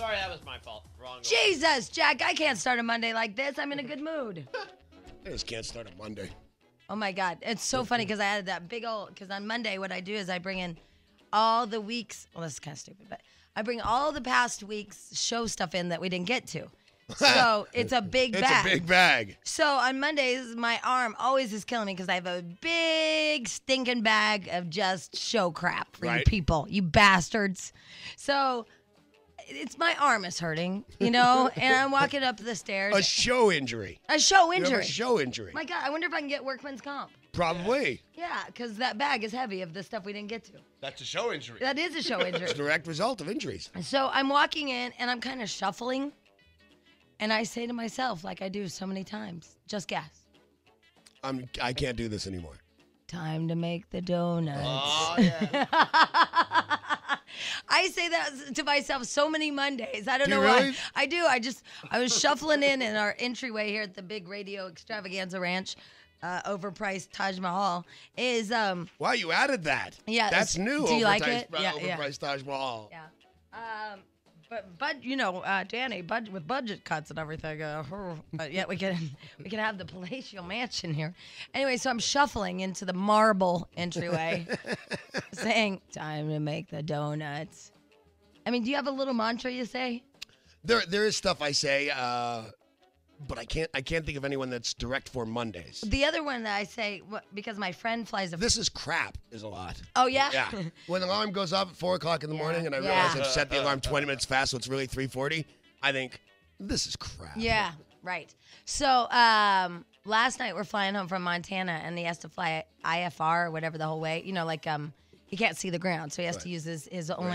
Sorry, that was my fault. Wrong. Jesus, Jack, I can't start a Monday like this. I'm in a good mood. I just can't start a Monday. Oh, my God. It's so funny because I had that big old, because on Monday what I do is I bring in all the weeks, well, this is kind of stupid, but I bring all the past week's show stuff in that we didn't get to. So it's a big bag. It's a big bag. So on Mondays, my arm always is killing me because I have a big stinking bag of just show crap for you people, you bastards. So it's my arm is hurting, and I'm walking up the stairs. A show injury. A show You have injury. a show injury. My God, I wonder if I can get workman's comp. Probably. Yeah, because that bag is heavy of the stuff we didn't get to. That's a show injury. That is a show injury. It's a direct result of injuries. So I'm walking in and I'm kind of shuffling. And I say to myself, like I do so many times, just guess. I can't do this anymore. Time to make the donuts. Oh, yeah. I say that to myself so many Mondays. I don't Do know you really? why. I do. I was shuffling in our entryway here at the big radio extravaganza ranch, overpriced Taj Mahal. Wow, you added that. Yeah, That's new. do you like it? Yeah, Overpriced Taj Mahal. Yeah. But Danny, with budget cuts and everything, yeah, we can have the palatial mansion here. Anyway, so I'm shuffling into the marble entryway, saying, "Time to make the donuts." I mean, do you have a little mantra you say? There is stuff I say, but I can't think of anyone that's direct for Mondays. The other one that I say, because my friend flies This is crap is a lot. Oh, yeah? Yeah. When the alarm goes off at 4 o'clock in the morning and I realize I've set the alarm 20 minutes fast, so it's really 3:40, I think, this is crap. Yeah, right. So last night we're flying home from Montana, and he has to fly IFR or whatever the whole way. He can't see the ground, so he has to use his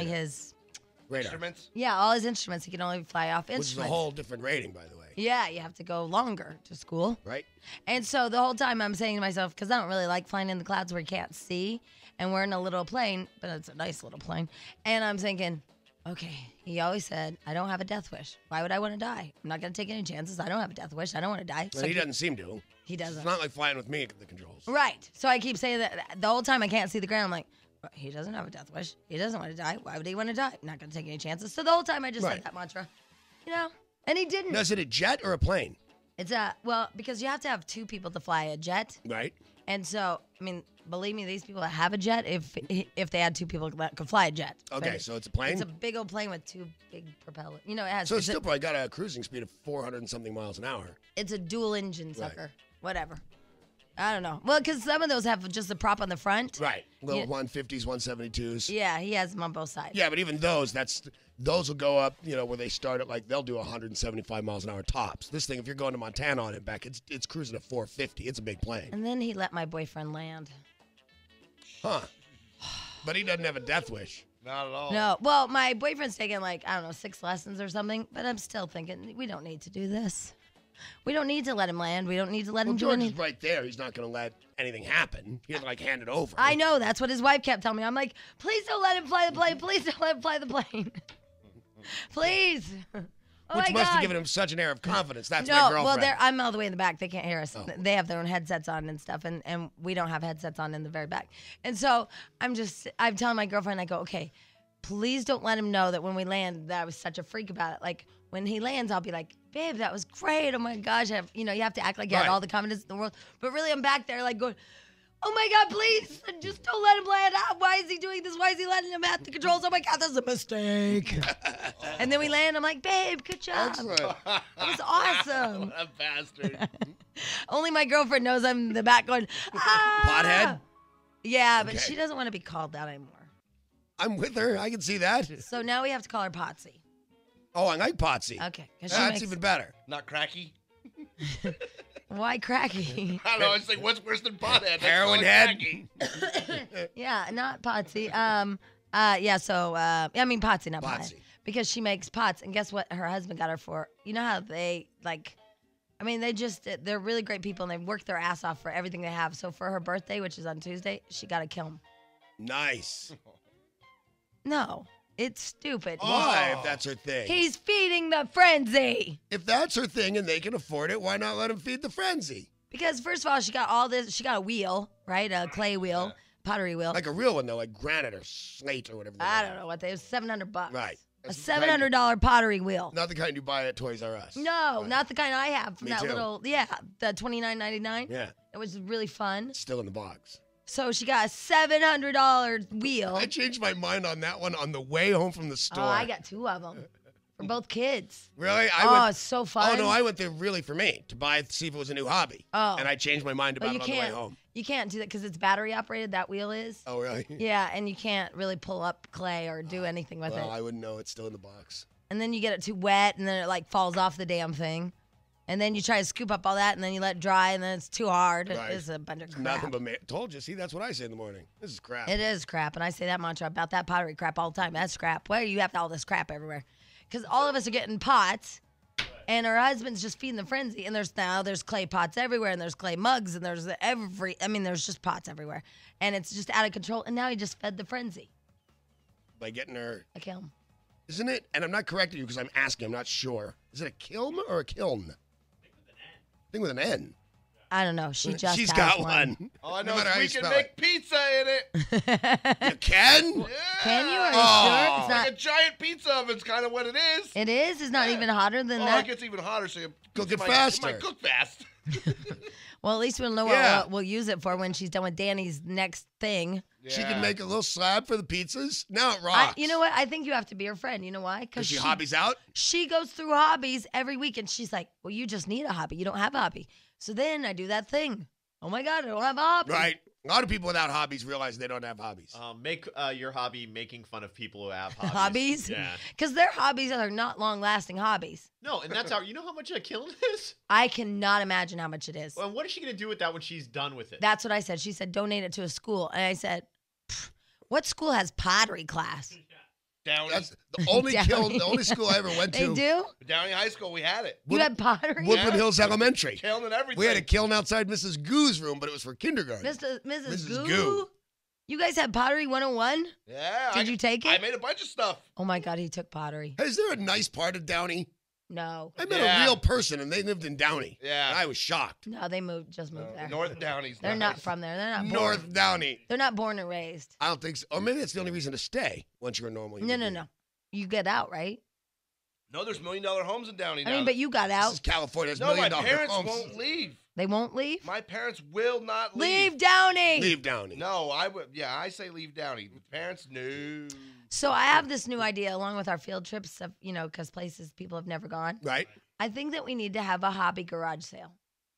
Radar. Instruments? Yeah, all his instruments. He can only fly off Which is a instruments. whole different rating, by the way. Yeah, you have to go longer to school. Right? And so the whole time I'm saying to myself, because I don't really like flying in the clouds where you can't see, and we're in a little plane, but it's a nice little plane. And I'm thinking, okay, he always said, I don't have a death wish. Why would I want to die? I'm not going to take any chances. I don't have a death wish. I don't want to die. Well, he doesn't seem to. He doesn't. It's not like flying with me at the controls. Right. So I keep saying that the whole time I can't see the ground. I'm like, he doesn't have a death wish. He doesn't want to die. Why would he want to die? I'm not going to take any chances. So the whole time I just said that mantra, and he didn't. Now, is it a jet or a plane? It's because you have to have two people to fly a jet. Right. And so, I mean, believe me, these people that have a jet, if they had two people that could fly a jet. Okay, But so it's a plane? It's a big old plane with two big propellers. It has. So it's still probably got a cruising speed of 400 and something miles an hour. It's a dual engine sucker. Whatever. I don't know. Well, because some of those have just the prop on the front. Right. Little 150s, 172s. Yeah, he has them on both sides. Yeah, but even those will go up, where they start at they'll do 175 miles an hour tops. This thing, if you're going to Montana on it back, it's cruising at 450. It's a big plane. And then he let my boyfriend land. Huh. But he doesn't have a death wish. Not at all. No. Well, my boyfriend's taking 6 lessons or something, but I'm still thinking we don't need to do this. We don't need to let him land. We don't need to let him do George anything. is right there. He's not going to let anything happen. He doesn't hand it over. I know. That's what his wife kept telling me. I'm like, please don't let him fly the plane. Please don't let him fly the plane. Please. Oh Which my must have God. given him such an air of confidence. That's No, my girlfriend. well, I'm all the way in the back. They can't hear us. Oh. They have their own headsets on and stuff, and we don't have headsets on in the very back. And so I'm telling my girlfriend, I go, okay, please don't let him know that when we land that I was such a freak about it. Like, when he lands, I'll be like, babe, that was great. Oh, my gosh. You have to act like you had all the confidence in the world. But really, I'm back there like going, oh, my God, please, just don't let him land out. Why is he doing this? Why is he letting him at the controls? Oh, my God, that's a mistake. And then we land. I'm like, babe, good job. Excellent. That was awesome. What a bastard. Only my girlfriend knows I'm in the back going, Pothead? Yeah, but Okay. she doesn't want to be called that anymore. I'm with her. I can see that. So now we have to call her Potsy. Oh, I like Potsy. Okay. 'Cause she That's makes- even better. Not cracky? Why cracky? I don't know. It's like, what's worse than pothead? Let's Heroin call it head. cracky. Yeah, not Potsy. Potsy, not Pothead. Potsy. Because she makes pots. And guess what her husband got her for? You know how they're really great people and they work their ass off for everything they have. So for her birthday, which is on Tuesday, she got a kiln. Nice. No, it's stupid. Why, if that's her thing? He's feeding the frenzy. If that's her thing and they can afford it, why not let him feed the frenzy? Because first of all, she got all this. She got a wheel, right? A clay wheel, pottery wheel. Like a real one, though, like granite or slate or whatever. I don't know what they. It was $700. Right. A $700 pottery wheel. Not the kind you buy at Toys R Us. No, Right. not the kind I have from Me that too. little, the $29.99. Yeah, It was really fun. still in the box. So she got a $700 wheel. I changed my mind on that one on the way home from the Oh, store. I got 2 of them for both kids. Really? It's so fun. Oh no, I went there really for me to buy, see if it was a new hobby. Oh. And I changed my mind But about you it on the way can't. home. You can't do that because it's battery operated. That wheel is. Oh really? Yeah, and you can't really pull up clay or do anything with Well, it. I wouldn't know. It's still in the box. And then you get it too wet, and then it like falls off the damn thing. And then you try to scoop up all that, and then you let it dry, and then it's too hard. Right. It's a bunch of crap. Nothing but told you. See, that's what I say in the morning. This is crap. It is crap, and I say that mantra about that pottery crap all the time. That's crap. Where you have all this crap everywhere, because all of us are getting pots, and our husband's just feeding the frenzy. And there's clay pots everywhere, and there's clay mugs, and there's there's just pots everywhere, and it's just out of control. And now he just fed the frenzy. By getting her, I kill him. isn't it? And I'm not correcting you because I'm asking. I'm not sure. Is it a kiln or a kiln? I think with an N. I don't know. She's She's got one. All I No know matter is how we you can spell make pizza in it. You can? Yeah. Can you? Are you Oh. sure? It's Like not. a giant pizza oven's kind of what it is. It is. It's not Yeah. even hotter than Oh, that. it gets even hotter, so you Cook it might faster. cook fast. Well, at least we'll know Yeah. what we'll use it for when she's done with Danny's next thing. She Yeah. can make a little slab for the pizzas. Now it rocks. You know what? I think you have to be her friend. You know why? Because she hobbies out? She goes through hobbies every week, and she's like, "Well, you just need a hobby. You don't have a hobby." So then I do that thing. Oh my God, I don't have a hobby. Right. A lot of people without hobbies realize they don't have hobbies. Make your hobby making fun of people who have hobbies. Hobbies? Yeah. Because their hobbies are not long-lasting hobbies. No, and that's you know how much a kiln is? I cannot imagine how much it is. Well, what is she going to do with that when she's done with it? That's what I said. She said, donate it to a school. And I said, "Pfft, what school has pottery class? Downey. That's the only Downey. kiln, the only school I ever went They to. do? Downey High School, we had it. You had pottery? Woodland Yeah. Hills Elementary. Kiln and everything. We had a kiln outside Mrs. Goo's room, but it was for kindergarten. Mrs. Mrs. Goo? Goo. You guys had pottery 101? Yeah. Did you take it? I made a bunch of stuff. Oh my God, he took pottery. Hey, is there a nice part of Downey? No. I met Yeah. a real person, and they lived in Downey. Yeah. And I was shocked. No, they just moved there. North Downey's They're nice. not from there. They're not born. North Downey. They're not born and raised. I don't think so. Or maybe that's the only reason to stay once you're a normal human being. No. You get out, right? No, there's $1 million homes in Downey now. I mean, but you got This out. is California. It's No, my $1 million parents homes. won't leave. They won't leave? My parents will not leave. Leave Downey! Leave Downey. No, I would. Yeah, I say leave Downey. Parents, no. So I have this new idea along with our field trips, of, because places people have never gone. Right? I think that we need to have a hobby garage sale.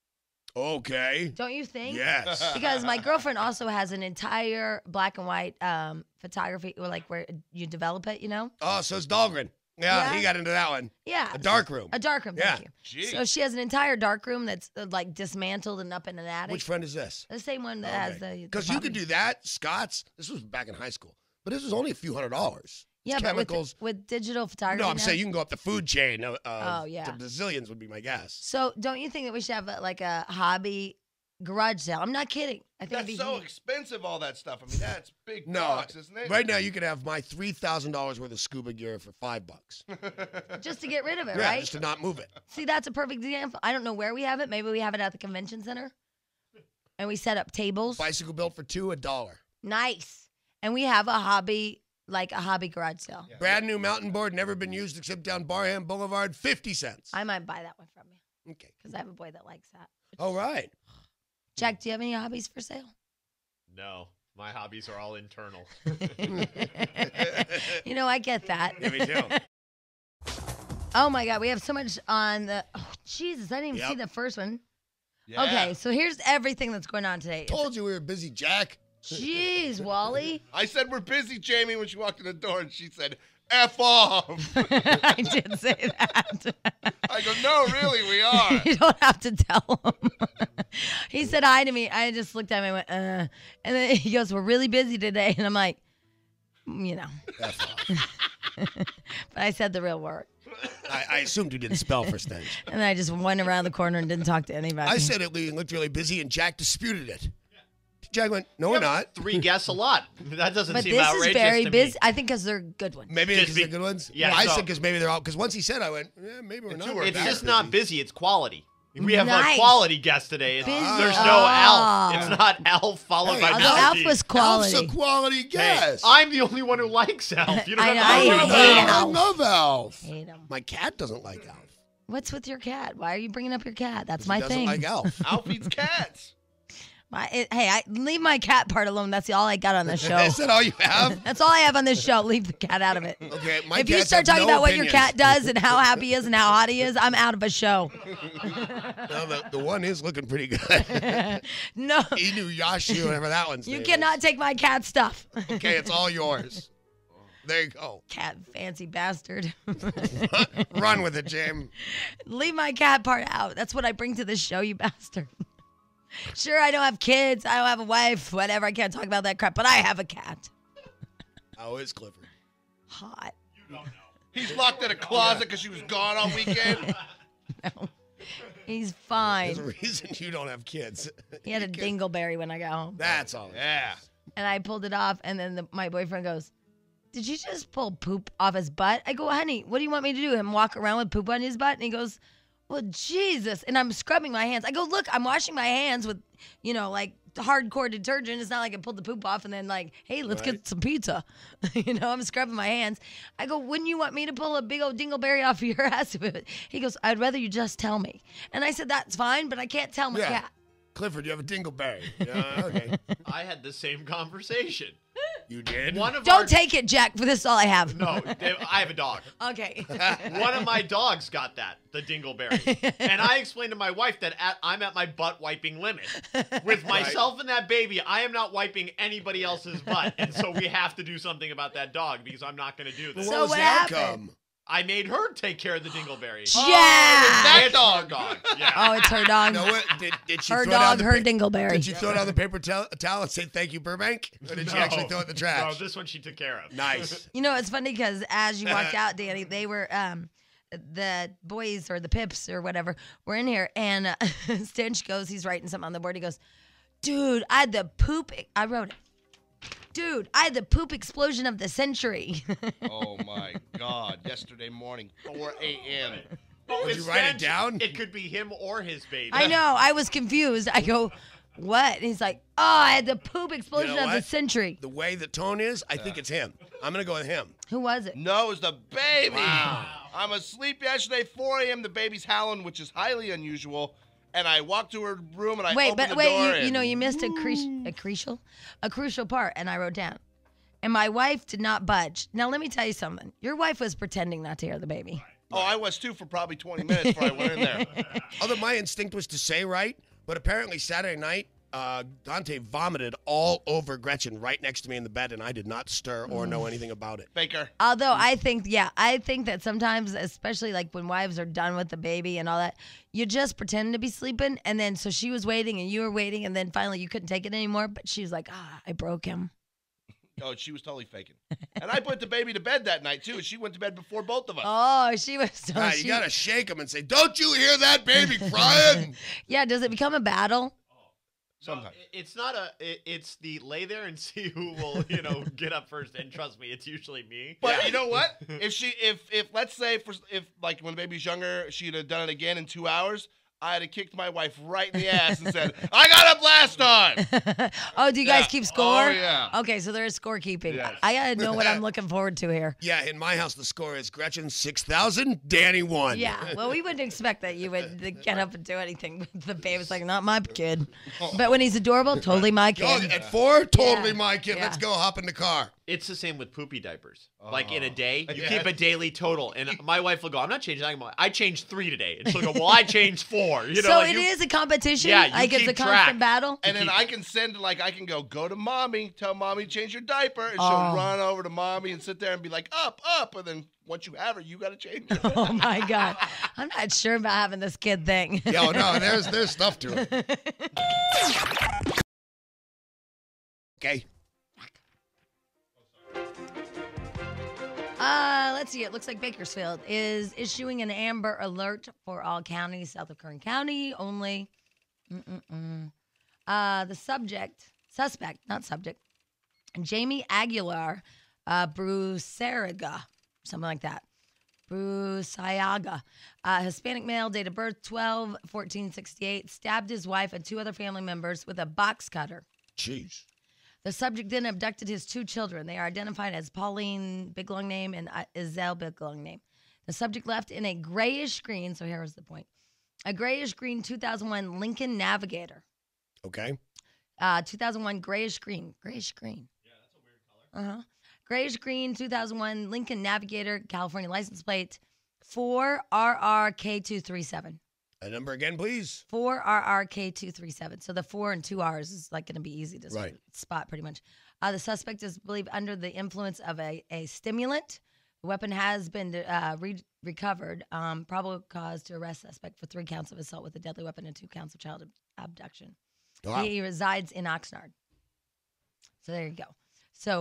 Okay. Don't you think? Yes. Because my girlfriend also has an entire black and white photography, or like where you develop it, Oh, so it's Dahlgren. Yeah, Yeah. he got into that one. Yeah. A dark room. A dark room, thank you. Jeez. So she has an entire dark room that's like dismantled and up in an attic. Which friend is this? The same one that has the. Because you could do that, Scott's. This was back in high school, but this was only a few $100s. Yeah, It's but chemicals. with digital photography. No, I'm now- saying you can go up the food chain. Oh, yeah. To bazillions would be my guess. So don't you think that we should have like a hobby garage sale? I'm not kidding. I think That's it'd be so huge. expensive, all that stuff. I mean, that's big No, bucks, isn't it? right now you could have my $3,000 worth of scuba gear for $5. just to get rid of it, Yeah, right? just to not move it. See, that's a perfect example. I don't know where we have it. Maybe we have it at the convention center, and we set up tables. Bicycle built for $2, $1. Nice, and we have a hobby garage sale. Yeah. Brand new mountain board, never been used except down Barham Boulevard, 50 cents. I might buy that one from you Okay. because I have a boy that likes that. All right. Jack, do you have any hobbies for sale? No, my hobbies are all internal. I get that. Yeah, me too. Oh my God, we have so much on the. Oh Jesus, I didn't even see Yep. the first one. Yeah. Okay, so here's everything that's going on today. Told you we were busy, Jack. Jeez, Wally. I said we're busy, Jamie, when she walked in the door, and she said, F off. I did say that. I go, no, really, we are. You don't have to tell him. He said hi to me. I just looked at him and went, And then he goes, we're really busy today. And I'm like, F off. But I said the real word. I assumed you didn't spell first thing. And then I just went around the corner and didn't talk to anybody. I said it looked really busy, and Jack disputed it. Jack went, no, we're not. 3 guests a lot. That doesn't But seem this outrageous is very to busy. me. I think because they're good ones. Maybe Just because be- they're good ones. Yeah, I so- said because maybe they're all. Because once he said, I went, maybe we're The not. two are It's Very just not busy. It's quality. We have Nice. a quality guest today. Busy. There's no Oh. Alf. It's not Alf followed Hey, by Although Melody. Alf was quality. Alf's a quality Hey, guest. I'm the only one who likes Alf. You don't I have know, to I love hate Alf. I Alf. love Alf. Hate him. My cat doesn't like Alf. What's with your cat? Why are you bringing up your cat? That's She my doesn't thing. like Alf. Alf eats cats. Leave my cat part alone. That's all I got on this show. Is that all you have? That's all I have on this show. Leave the cat out of it. Okay, my If you cats start have talking no about what your opinions. cat does and how happy he is and how hot he is, I'm out of a show. No, the one is looking pretty good. No, Inuyasha, whatever that one's you name cannot take my cat stuff. is. Okay, it's all yours. There you go. Cat fancy bastard. Run with it, Jim. Leave my cat part out. That's what I bring to this show, you bastard. Sure, I don't have kids. I don't have a wife. Whatever. I can't talk about that crap, but I have a cat. How is Clifford? Hot. He's locked in a closet because she was gone all weekend. No. He's There's a fine. reason you don't have kids. He had a You can't- dingleberry when I got home. That's all. Yeah. And I pulled it off, and then my boyfriend goes, "Did you just pull poop off his butt?" I go, "Honey, what do you want me to do? Him walk around with poop on his butt?" And he goes, "Well, Jesus." And I'm scrubbing my hands. I go, "Look, I'm washing my hands with, like hardcore detergent. It's not like I pulled the poop off and then like, hey, let's Right. get some pizza." I'm scrubbing my hands. I go, "Wouldn't you want me to pull a big old dingleberry off of your ass?" He goes, "I'd rather you just tell me." And I said, "That's fine, but I can't tell my Yeah. cat." Clifford, you have a dingleberry. Yeah, okay. I had the same conversation. You did? One of Don't our, take it, Jack, for this is all I have. No, I have a dog. Okay. One of my dogs got the dingleberry. And I explained to my wife that I'm at my butt wiping limit. With myself and that baby, I am not wiping anybody else's butt. And so we have to do something about that dog because I'm not going to do Well, this. what So was what the happened? outcome? I made her take care of the dingleberry. Jack! It's her dog. Yeah. Oh, it's her dog. You know what? Did she Her throw down dog, the her pa- dingleberry. Did she throw down the paper towel and say thank you, Burbank? Or did she actually throw it in the No, trash? this one she took care of. Nice. It's funny because as you walked out, Danny, they were the boys or the pips or whatever were in here, and Stench goes, he's writing something on the board. He goes, "Dude, I had the poop." I wrote it. "Dude, I had the poop explosion of the century." Oh my God! Yesterday morning, 4 a.m. Did you write it down? It could be him or his baby. I know. I was confused. I go, "What?" And he's like, "Oh, I had the poop explosion of the what? century." The way the tone is, I think it's him. I'm going to go with him. Who was it? No, it was the baby. Wow. I'm asleep yesterday, 4 a.m. The baby's howling, which is highly unusual. And I walked to her room and I Wait, opened but the door. wait, you and- you missed a crucial part, and I wrote down. And my wife did not budge. Now let me tell you something. Your wife was pretending not to hear the baby. Oh, I was too for probably 20 minutes before I went in there. Although my instinct was to say right, but apparently Saturday night, Dante vomited all over Gretchen right next to me in the bed, and I did not stir or know anything about it. Baker. Although I think that sometimes, especially like when wives are done with the baby and all that, you just pretend to be sleeping, and then so she was waiting and you were waiting, and then finally you couldn't take it anymore. But she was like, I broke him. Oh, she was totally faking. And I put the baby to bed that night, too. And she went to bed before both of us. Oh, she was so. Ah, you got to shake him and say, "Don't you hear that baby crying?" Yeah, does it become a battle? Sometimes. It's not it's the lay there and see who will, get up first. And trust me, it's usually me. But you know what? If let's say if like when the baby's younger, she'd have done it again in 2 hours, I'd have kicked my wife right in the ass and said, "I got up last time." Oh, do you guys Yeah. keep score? Oh, yeah. Okay, so there is scorekeeping. Yes. I gotta know what I'm looking forward to here. Yeah, in my house, the score is Gretchen 6,000, Danny 1. Yeah, well, we wouldn't expect that you would get up and do anything. The baby's like, not my kid. But when he's adorable, totally my Oh, kid. at 4, totally Yeah. my kid. Yeah. Let's go, hop in the car. It's the same with poopy diapers. Like in a day, you Yeah. keep a daily total. And my wife will go, "I'm not changing that." I'm like, "I changed 3 today." And she'll go, "Well, I changed 4." So it is a competition? Yeah, you like it's a keep constant track. battle? And then I can I can go to mommy, tell mommy to change your diaper, and Oh. she'll run over to mommy and sit there and be like, up. And then once you have her, you got to change it. Oh, my God. I'm not sure about having this kid thing. Yo, no, there's stuff to it. Okay. Let's see. It looks like Bakersfield is issuing an amber alert for all counties south of Kern County only. The suspect, Jamie Aguilar Bruceriga, something like that, Brusayaga, Hispanic male, date of birth 12/14/68, stabbed his wife and 2 other family members with a box cutter. Jeez. The subject then abducted his 2 children. They are identified as Pauline, big long name, and Isel, big long name. The subject left in a grayish green, so here was the point, a grayish green 2001 Lincoln Navigator. Okay. 2001 grayish green. Grayish green. Yeah, that's a weird color. Uh-huh. Grayish green 2001 Lincoln Navigator, California license plate 4RRK237. A number again, please. 4RRK237. So the 4 and 2 R's is like going to be easy to Right. spot pretty much. The suspect is believed under the influence of a stimulant. The weapon has been recovered. Probable cause to arrest suspect for 3 counts of assault with a deadly weapon and 2 counts of child abduction. Wow. He resides in Oxnard. So there you go. So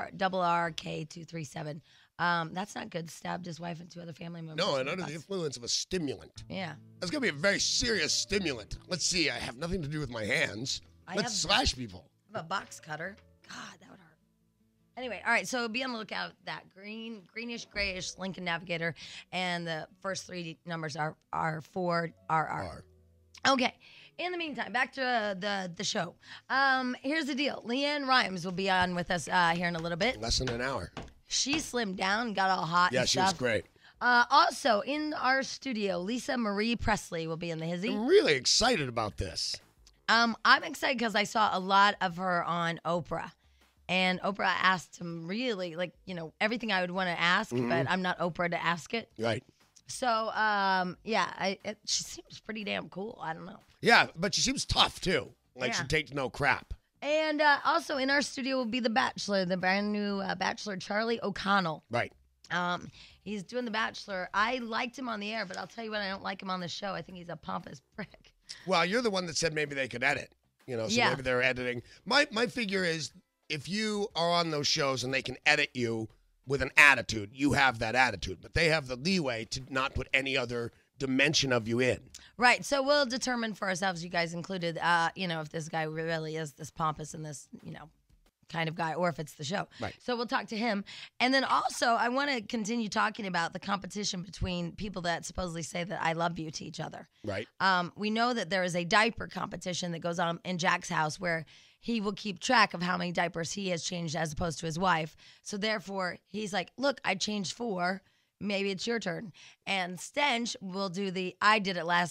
4RRK237. That's not good. Stabbed his wife and 2 other family members. No, and under the influence of a stimulant. Yeah. That's going to be a very serious stimulant. Let's see. I have nothing to do with my hands. Let's slash people. I have a box cutter. God, that would hurt. Anyway, all right. So be on the lookout. That greenish, grayish Lincoln Navigator, and the first 3 numbers are 4RR. Okay. In the meantime, back to the show. Here's the deal. Leanne Rimes will be on with us here in a little bit. Less than an hour. She slimmed down, got all hot and she was stuff. great. Also, in our studio, Lisa Marie Presley will be in the hizzy. I'm really excited about this. I'm excited because I saw a lot of her on Oprah. And Oprah asked him really, everything I would want to ask, but I'm not Oprah to ask it. Right. So, she seems pretty damn cool. I don't know. Yeah, but she seems tough, too. Like Yeah. she takes no crap. And also in our studio will be The Bachelor, the brand new Bachelor, Charlie O'Connell. Right. He's doing The Bachelor. I liked him on the air, but I'll tell you what, I don't like him on the show. I think he's a pompous prick. Well, you're the one that said maybe they could edit. So maybe they're editing. My figure is if you are on those shows and they can edit you with an attitude, you have that attitude. But they have the leeway to not put any other dimension of you in. Right. So we'll determine for ourselves, you guys included, if this guy really is this pompous and this, kind of guy, or if it's the show. Right. So we'll talk to him. And then also, I want to continue talking about the competition between people that supposedly say that I love you to each other. Right. We know that there is a diaper competition that goes on in Jack's house where he will keep track of how many diapers he has changed as opposed to his wife. So therefore, he's like, look, I changed 4. Maybe it's your turn. And Stench will do I did it last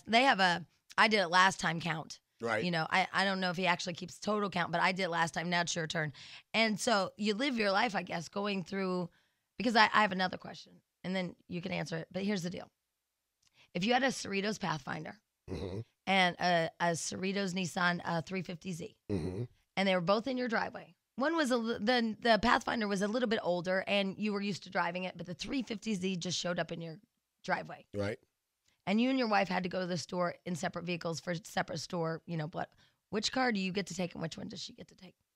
time count. Right. I don't know if he actually keeps total count, but I did it last time. Now it's your turn. And so you live your life, I guess, going through, because I have another question, and then you can answer it. But here's the deal. If you had a Cerritos Pathfinder and a Cerritos Nissan 350Z, and they were both in your driveway, one was the Pathfinder was a little bit older, and you were used to driving it, but the 350Z just showed up in your driveway. Right. And you and your wife had to go to the store in separate vehicles for separate store, but which car do you get to take and which one does she get to take?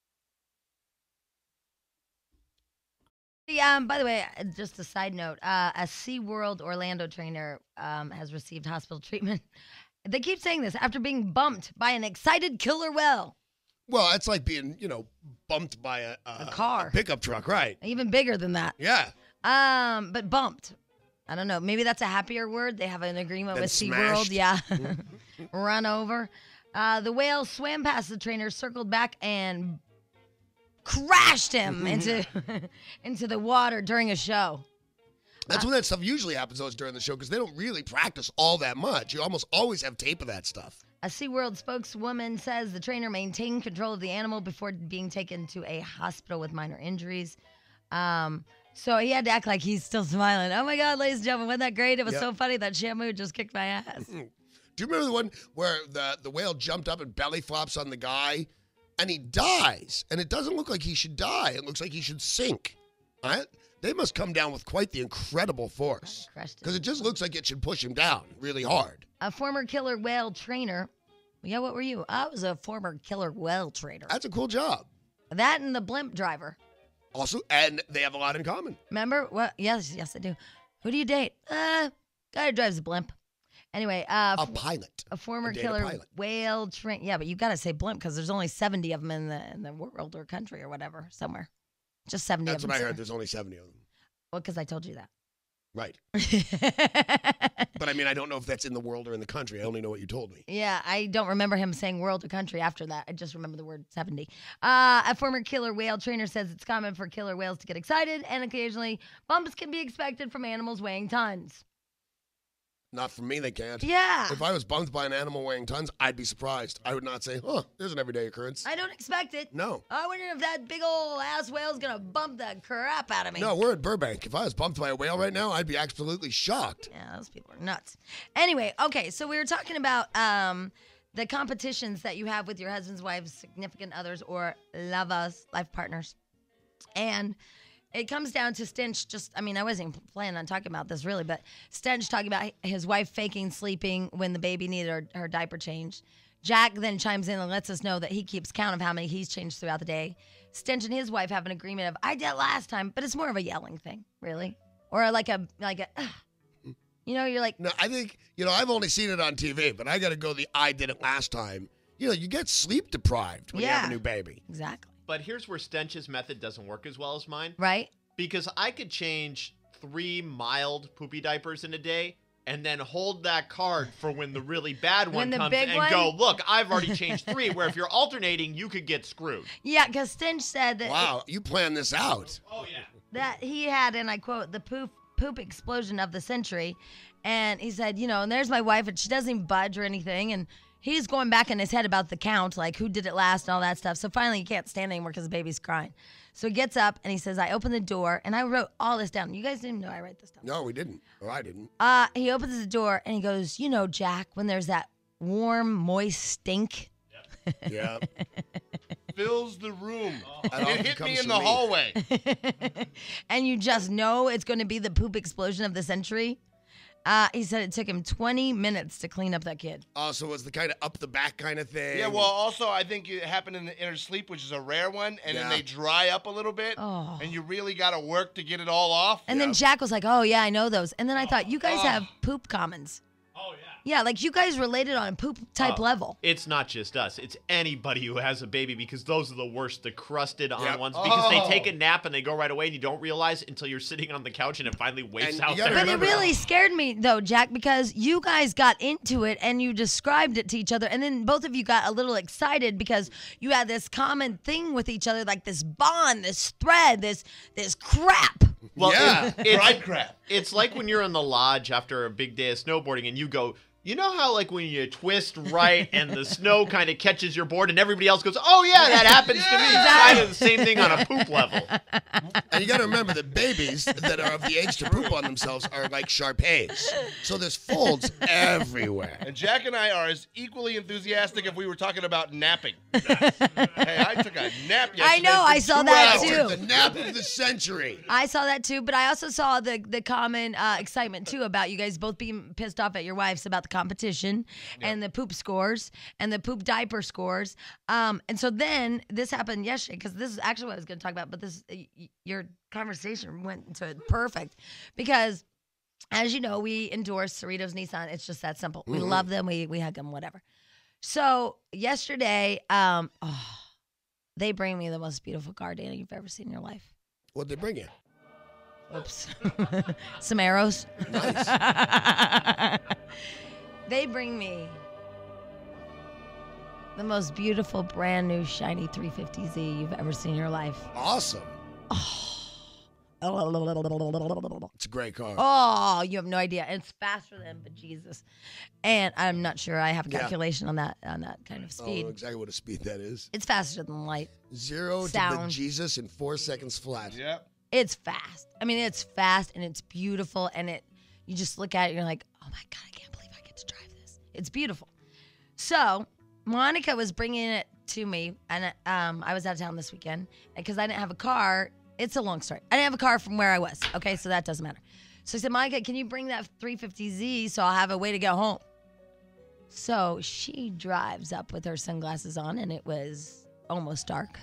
By the way, just a side note, a SeaWorld Orlando trainer has received hospital treatment. They keep saying this after being bumped by an excited killer whale. Well, it's like being, bumped by a car. A pickup truck, right? Even bigger than that. Yeah. But bumped. I don't know. Maybe that's a happier word. They have an agreement Then with smashed. SeaWorld. Yeah. Run over. The whale swam past the trainer, circled back, and crashed him into the water during a show. That's when that stuff usually happens, though, is during the show, because they don't really practice all that much. You almost always have tape of that stuff. A SeaWorld spokeswoman says the trainer maintained control of the animal before being taken to a hospital with minor injuries. So he had to act like he's still smiling. Oh, my God, ladies and gentlemen, wasn't that great? It was so funny that Shamu just kicked my ass. Do you remember the one where the whale jumped up and belly flops on the guy, and he dies? And it doesn't look like he should die. It looks like he should sink. They must come down with quite the incredible force, because it just looks like it should push him down really hard. A former killer whale trainer. Yeah, what were you? I was a former killer whale trainer. That's a cool job. That and the blimp driver. Also, and they have a lot in common. Remember? What? Yes, I do. Who do you date? Guy who drives a blimp. Anyway, a pilot. A former killer whale trainer. Yeah, but you got to say blimp because there's only 70 of them in the world or country or whatever somewhere. Just 70 That's of them. That's what I heard. There's only 70 of them. Well, because I told you that. Right. But I mean, I don't know if that's in the world or in the country. I only know what you told me. Yeah, I don't remember him saying world or country after that. I just remember the word 70. A former killer whale trainer says it's common for killer whales to get excited, and occasionally bumps can be expected from animals weighing tons. Not from me, they can't. Yeah. If I was bumped by an animal weighing tons, I'd be surprised. I would not say, there's an everyday occurrence. I don't expect it. No. I wonder if that big old ass whale's going to bump the crap out of me. No, we're at Burbank. If I was bumped by a whale right now, I'd be absolutely shocked. Yeah, those people are nuts. Anyway, okay, so we were talking about the competitions that you have with your husbands, wives, significant others, or lovers, life partners. And it comes down to Stench I wasn't even planning on talking about this really, but Stench talking about his wife faking sleeping when the baby needed her diaper changed. Jack then chimes in and lets us know that he keeps count of how many he's changed throughout the day. Stench and his wife have an agreement of, I did it last time, but it's more of a yelling thing, really. Or like a you're like. No, I think, I've only seen it on TV, but I got to go I did it last time. You get sleep deprived when you have a new baby. Exactly. But here's where Stench's method doesn't work as well as mine. Right. Because I could change 3 mild poopy diapers in a day and then hold that card for when the really bad one comes and go, look, I've already changed 3, where if you're alternating, you could get screwed. Yeah, because Stench said that. Wow, you planned this out. Oh, yeah. That he had, and I quote, the poop explosion of the century. And he said, and there's my wife, and she doesn't even budge or anything. And he's going back in his head about the count, like who did it last and all that stuff. So finally, he can't stand anymore because the baby's crying. So he gets up and he says, I open the door, and I wrote all this down. You guys didn't know I write this down. No, we didn't. Or I didn't. He opens the door and he goes, Jack, when there's that warm, moist stink. Yeah. Fills the room. It hit me in the hallway. And you just know it's going to be the poop explosion of the century. He said it took him 20 minutes to clean up that kid. Oh, so it was the kind of up the back kind of thing. Yeah, well, also, I think it happened in the inner sleep, which is a rare one, and then they dry up a little bit, and you really got to work to get it all off. And then Jack was like, oh, yeah, I know those. And then I thought, you guys have poop commons. Oh, yeah. Yeah, like you guys related on a poop type level. It's not just us. It's anybody who has a baby, because those are the worst, the crusted on ones. Because they take a nap and they go right away and you don't realize until you're sitting on the couch and it finally wakes out there. But it really scared me, though, Jack, because you guys got into it and you described it to each other. And then both of you got a little excited because you had this common thing with each other, like this bond, this thread, this crap. Well, it's crap. It's like when you're in the lodge after a big day of snowboarding and you go, you know how like when you twist right and the snow kind of catches your board and everybody else goes, oh yeah, that happens to me. It's kind of the same thing on a poop level. And you got to remember that babies that are of the age to poop on themselves are like Shar-Peis. So there's folds everywhere. And Jack and I are as equally enthusiastic if we were talking about napping. Hey, I took a nap yesterday. I know, I saw that too. The nap of the century. I saw that too, but I also saw the common excitement too about you guys both being pissed off at your wives about the competition and the poop scores and the poop diaper scores. And so then this happened yesterday, because this is actually what I was going to talk about, but this your conversation went into it perfect, because as you know, we endorse Cerritos Nissan. It's just that simple. We love them. We hug them, whatever. So yesterday, they bring me the most beautiful car, Dana, you've ever seen in your life. What'd they bring you? Oops. Some arrows. Nice. They bring me the most beautiful, brand new, shiny 350Z you've ever seen in your life. Awesome. Oh, It's a great car. oh, you have no idea. It's faster than bejesus. And I'm not sure I have a calculation on that kind of I don't speed. know exactly what a speed that is. It's faster than light. 0 Sound. to Jesus in 4 seconds flat. Yep. It's fast. I mean, it's fast and it's beautiful, and you just look at it and you're like, oh my God, I can't believe I get to drive this. It's beautiful. So Monica was bringing it to me, and I was out of town this weekend because I didn't have a car. It's a long story. I didn't have a car from where I was. Okay, so that doesn't matter. So I said, Monica, can you bring that 350Z so I'll have a way to get home? So she drives up with her sunglasses on, and it was almost dark.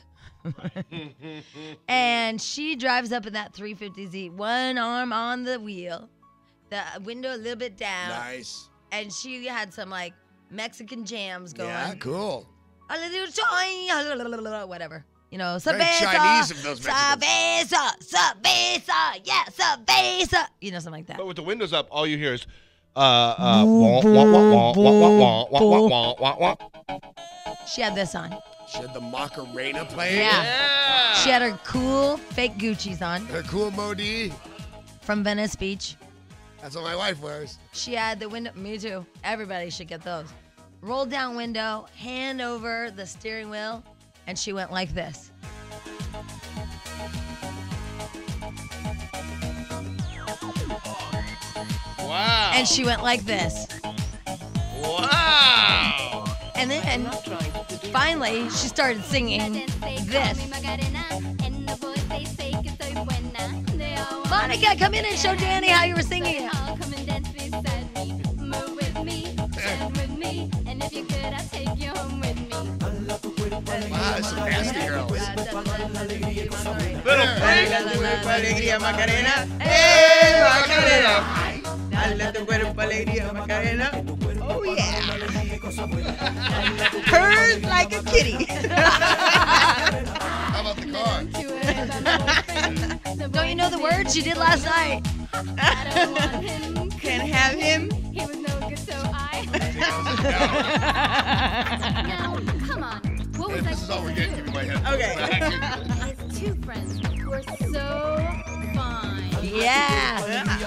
And she drives up in that 350Z, one arm on the wheel, the window a little bit down. Nice. And she had some like Mexican jams going. Yeah, cool. A little toy, whatever. You know, Very cerveza, Chinese of those Mexicans. cerveza, yeah, cerveza. You know, something like that. But with the windows up, all you hear is wah, wah, wah, wah, wah, wah, wah, wah, wah, wah. She had this on. She had the Macarena playing. Yeah. She had her cool fake Gucci's on Her cool Modi. from Venice Beach. That's what my wife wears. She had the window. Me too. Everybody should get those. Rolled down window, hand over the steering wheel, and she went like this. Wow. And she went like this. Wow. And then finally she started singing this. Monica, come in and show Danny how you were singing it. Wow, that's some nasty girls. Little freak. Alegría Macarena, Macarena. Dale tu cuerpo alegría Macarena. Oh yeah. Purrs like a kitty. How about the car? Don't you know the words you did last night? Can't have him. He was no good, so I. Now, come on. What was I This is all we're supposed to getting. Give do? me my head. Okay. His two friends who are so fine. Yeah.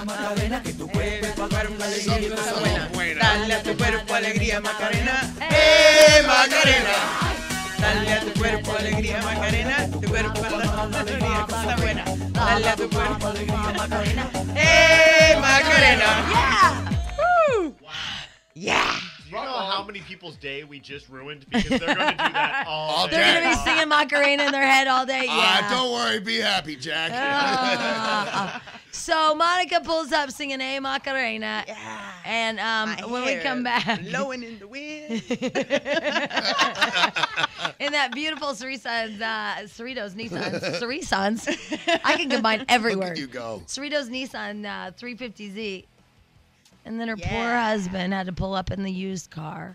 Dale a tu cuerpo alegría Macarena. Macarena. Dale a tu cuerpo alegría Macarena. Tu cuerpo alegría cosa buena. Dale a tu cuerpo alegría Macarena. Macarena. Yeah. Woo. Yeah. Do you know how many people's day we just ruined because they're going to do that all day? They're going to be singing Macarena in their head all day. Yeah. Don't worry. Be happy, Jack. So Monica pulls up singing A Macarena. Yeah. And My when we hair come back, blowing in the wind. in that beautiful Cerritos Nissans, I can combine every Look word. at you go. Cerritos Nissan 350Z. And then her poor Yeah. husband had to pull up in the used car.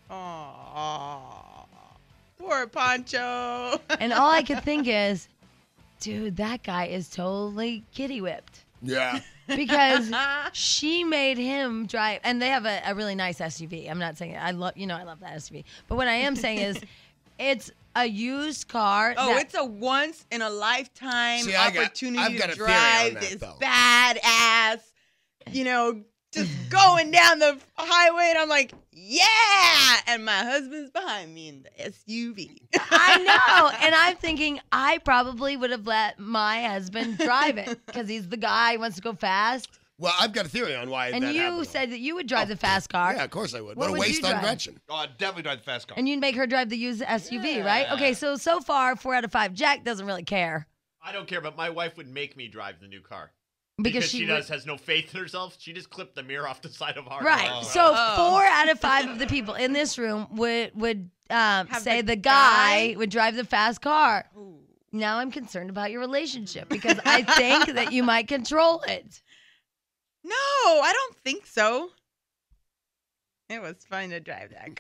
Aww. Poor Pancho. And all I could think is, dude, that guy is totally kitty whipped. Yeah. Because she made him drive, and they have a really nice SUV. I'm not saying I love that SUV, but what I am saying is, it's a used car. Oh, that- it's a once in a lifetime See, I've opportunity got to a theory on drive that, this though. badass, just going down the highway, and I'm like, yeah, and my husband's behind me in the SUV. I know, and I'm thinking I probably would have let my husband drive it because he's the guy who wants to go fast. Well, I've got a theory on why And that you happened. said that you would drive the fast car. Yeah, of course I would. What What a would you waste on drive? Gretchen. Oh, I'd definitely drive the fast car. And you'd make her drive the used SUV, right? Okay, so far, 4 out of 5. Jack doesn't really care. I don't care, but my wife would make me drive the new car. Because she would- has no faith in herself. She just clipped the mirror off the side of our Right. car. So Oh. 4 out of 5 of the people in this room would say the the guy guy? would drive the fast car. Ooh. Now I'm concerned about your relationship because I think that you might control it. No, I don't think so. It was fun to drive that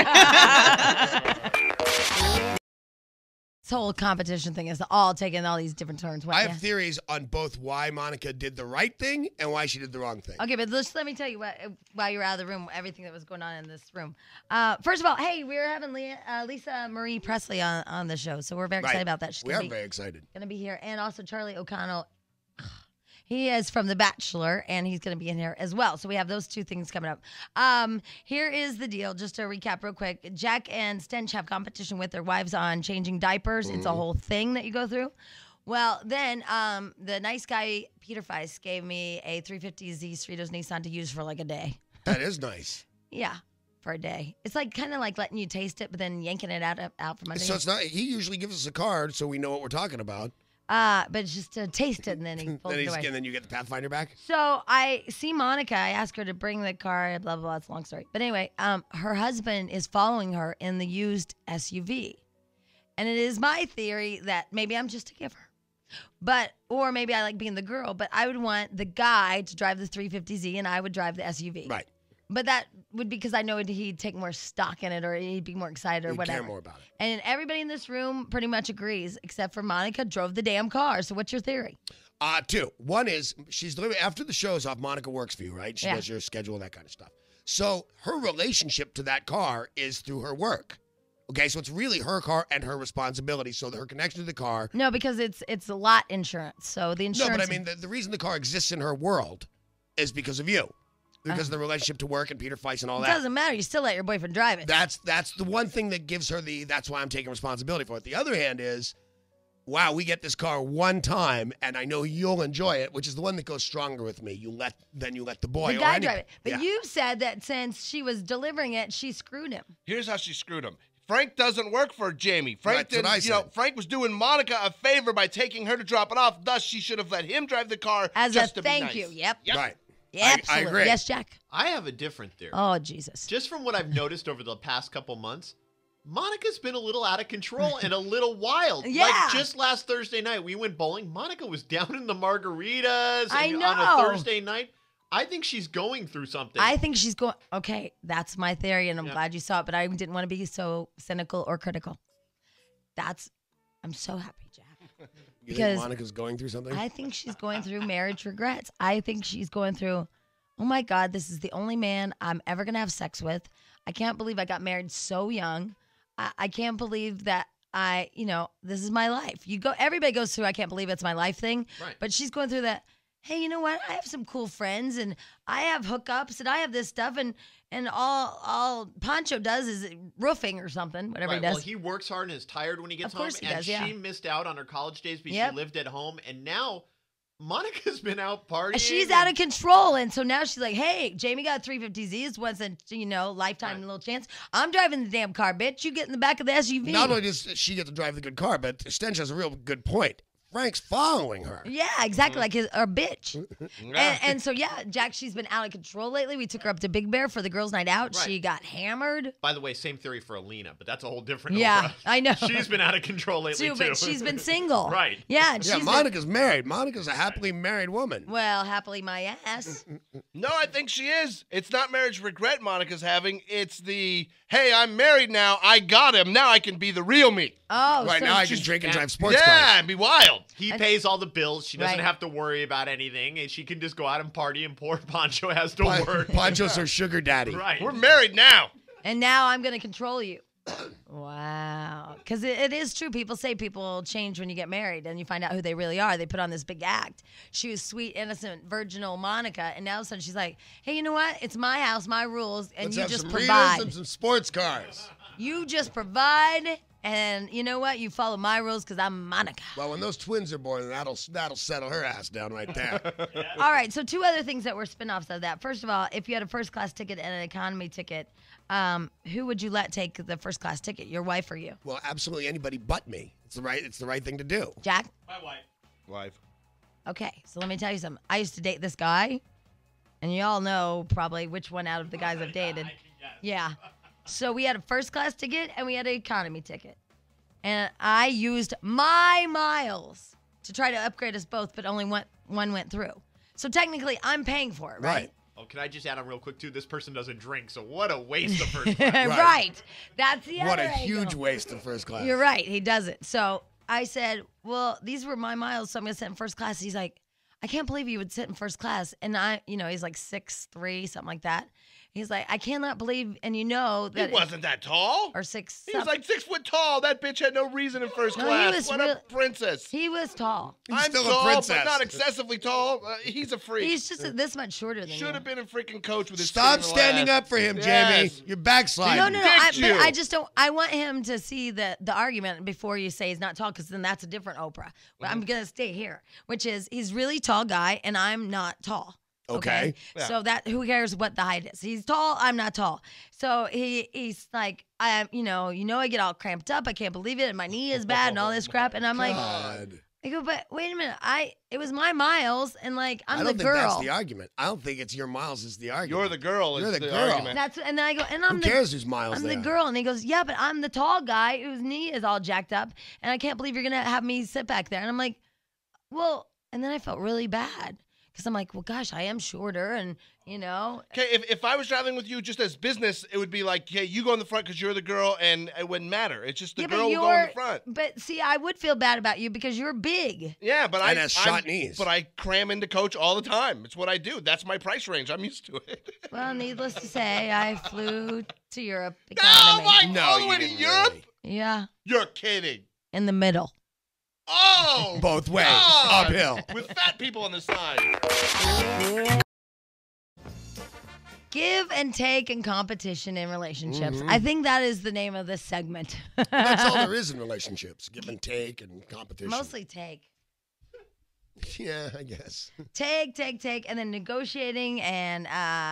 car. This whole competition thing is all taking all these different turns. I have theories on both why Monica did the right thing and why she did the wrong thing. Okay, but let me tell you what, while you were out of the room, everything that was going on in this room. First of all, hey, we're having Lisa Marie Presley on the show, so we're very excited about that. She's We gonna are very excited. going to be here, and also Charlie O'Connell. He is from The Bachelor, and he's going to be in here as well. So we have those two things coming up. Here is the deal. Just to recap real quick. Jack and Stench have competition with their wives on changing diapers. It's a whole thing that you go through. Well, then the nice guy, Peter Feist, gave me a 350Z Cerritos Nissan to use for like a day. That is nice. Yeah, for a day. It's like kind of like letting you taste it, but then yanking it out from underneath. So it's not. He usually gives us a card so we know what we're talking about. But it's just to taste it, and then he pulls it away. And then you get the Pathfinder back. So I see Monica. I asked her to bring the car. Blah blah blah. It's a long story. But anyway, her husband is following her in the used SUV, and it is my theory that maybe I'm just a giver, or maybe I like being the girl. But I would want the guy to drive the 350Z, and I would drive the SUV. Right. But that would be because I know he'd take more stock in it or he'd be more excited or You'd whatever. care more about it. And everybody in this room pretty much agrees, except for Monica drove the damn car. So what's your theory? Two. One is she's delivering after the show's off. Monica works for you, right? She Yeah. does your schedule, that kind of stuff. So her relationship to that car is through her work. Okay, so it's really her car and her responsibility. So her connection to the car. No, because it's a lot insurance. So the insurance. No, but I mean the reason the car exists in her world is because of you, because of the relationship to work and Peter Feiss and all it that. doesn't matter. You still let your boyfriend drive it. That's the one thing that gives her that's why I'm taking responsibility for it. The other hand is, wow, we get this car one time, and I know you'll enjoy it, which is the one that goes stronger with me. You let the boy the or guy any- drive it. But Yeah. you said that since she was delivering it, she screwed him. Here's how she screwed him. Frank doesn't work for Jamie. Frank That's what I didn't, said. Frank was doing Monica a favor by taking her to drop it off. Thus, she should have let him drive the car As just a to thank be nice. you. Yep. Right. Yeah, I absolutely. agree. Yes, Jack. I have a different theory. Oh, Jesus. Just from what I've noticed over the past couple months, Monica's been a little out of control and a little wild. Yeah. Like just last Thursday night, we went bowling. Monica was down in the margaritas I on know. a Thursday night. I think she's going through something. I think she's going. Okay, that's my theory, and I'm Yeah. glad you saw it. But I didn't want to be so cynical or critical. I'm so happy, Jack. You because think Monica's going through something? I think she's going through marriage regrets. I think she's going through, oh my God, this is the only man I'm ever going to have sex with. I can't believe I got married so young. I can't believe that this is my life. Everybody goes through, I can't believe it's my life thing. Right. But she's going through that, hey, you know what? I have some cool friends and I have hookups and I have this stuff and all Pancho does is roofing or something, whatever Right, he does. well, he works hard and is tired when he gets Of course home. he does, yeah. She missed out on her college days because Yep. she lived at home. And now Monica's been out partying. She's out of control. And so now she's like, hey, Jamie got 350Zs, once a lifetime little chance. I'm driving the damn car, bitch. You get in the back of the SUV. Not only does she get to drive the good car, but Stench has a real good point. Frank's following her. Yeah, exactly. Like a bitch. Yeah. And so, yeah, Jack, she's been out of control lately. We took her up to Big Bear for the girls' night out. Right. She got hammered. By the way, same theory for Alina, but that's a whole different. Yeah, Oprah. I know. She's been out of control lately too. But she's been single. Right. Yeah, and Yeah, she's Monica's married. Monica's a happily married woman. well, happily my ass. No, I think she is. It's not marriage regret Monica's having. It's the, hey, I'm married now. I got him. Now I can be the real me. Oh, Right so now, I can she's- drink and drive sports Yeah, cars. and be wild. He pays all the bills. She doesn't Right. have to worry about anything, and she can just go out and party. And poor Pancho has to work. Poncho's her sugar daddy. Right. We're married now. And now I'm going to control you. Wow. Because it is true. People say people change when you get married and you find out who they really are. They put on this big act. She was sweet, innocent, virginal Monica. And now all of a sudden she's like, hey, you know what? It's my house, my rules. And Let's you have just some provide. Ritas and some sports cars. You just provide. And you know what? You follow my rules because I'm Monica. Well, when those twins are born, that'll settle her ass down right there. All right. So 2 other things that were spinoffs of that. First of all, if you had a first class ticket and an economy ticket, who would you let take the first class ticket? Your wife or you? Well, absolutely anybody but me. It's the right thing to do. Jack? Wife. Okay, so let me tell you something. I used to date this guy, and y'all know probably which one out of the guys I've dated. Yeah. So we had a first class ticket and we had an economy ticket. And I used my miles to try to upgrade us both, but only one went through. So technically, I'm paying for it, right? Oh, can I just add on real quick too? This person doesn't drink, so what a waste of first class. Right. That's the What other a angle. huge waste of first class. You're right. He doesn't. So I said, well, these were my miles, so I'm going to sit in first class. He's like, I can't believe you would sit in first class. And he's like 6'3", something like that. He's like, I cannot believe, and you know that. He wasn't that tall. Or 6. He was like 6 foot tall. That bitch had no reason in first No, he class. was What real- a princess. He was tall. He's I'm still a tall, princess. but not excessively tall. He's a freak. He's just this much shorter than you. Should have been a freaking coach with his Stop foot in the standing ass. up for him, Yes. Jamie. You're backsliding. No. Dicked But you. I just don't. I want him to see the argument before you say he's not tall, because then that's a different Oprah. But I'm gonna stay here, which is he's really tall guy, and I'm not tall. Okay. Yeah. So that who cares what the height is? He's tall. I'm not tall. So he's like, I get all cramped up. I can't believe it, and my knee is bad, and all this crap. And I'm like, God. I go, but wait a minute. It was my miles, and like I I'm don't the think girl. that's the argument. I don't think it's your miles is the argument. You're the girl. You're is the girl. argument. And then I go, and I'm Who the cares whose miles I'm they the are? girl. And he goes, yeah, but I'm the tall guy whose knee is all jacked up. And I can't believe you're going to have me sit back there. And I'm like, well, and then I felt really bad Because I'm like, well, gosh, I am shorter, and you know. Okay, if I was traveling with you just as business, it would be like, hey, you go in the front because you're the girl, and it wouldn't matter. It's just the girl will go in the front. But see, I would feel bad about you because you're big. Yeah, but And has shot knees. But I cram into coach all the time. It's what I do. That's my price range. I'm used to it. Well, needless to say, I flew to Europe. No, Economy. Mike, No, all the you way to didn't Europe? really. Yeah, You're kidding. in the middle. Oh! Both ways, God. uphill. With fat people on the side. Give and take in competition in relationships. I think that is the name of this segment. That's all there is in relationships: give and take and competition. Mostly take. Yeah, I guess. Take, and then negotiating and,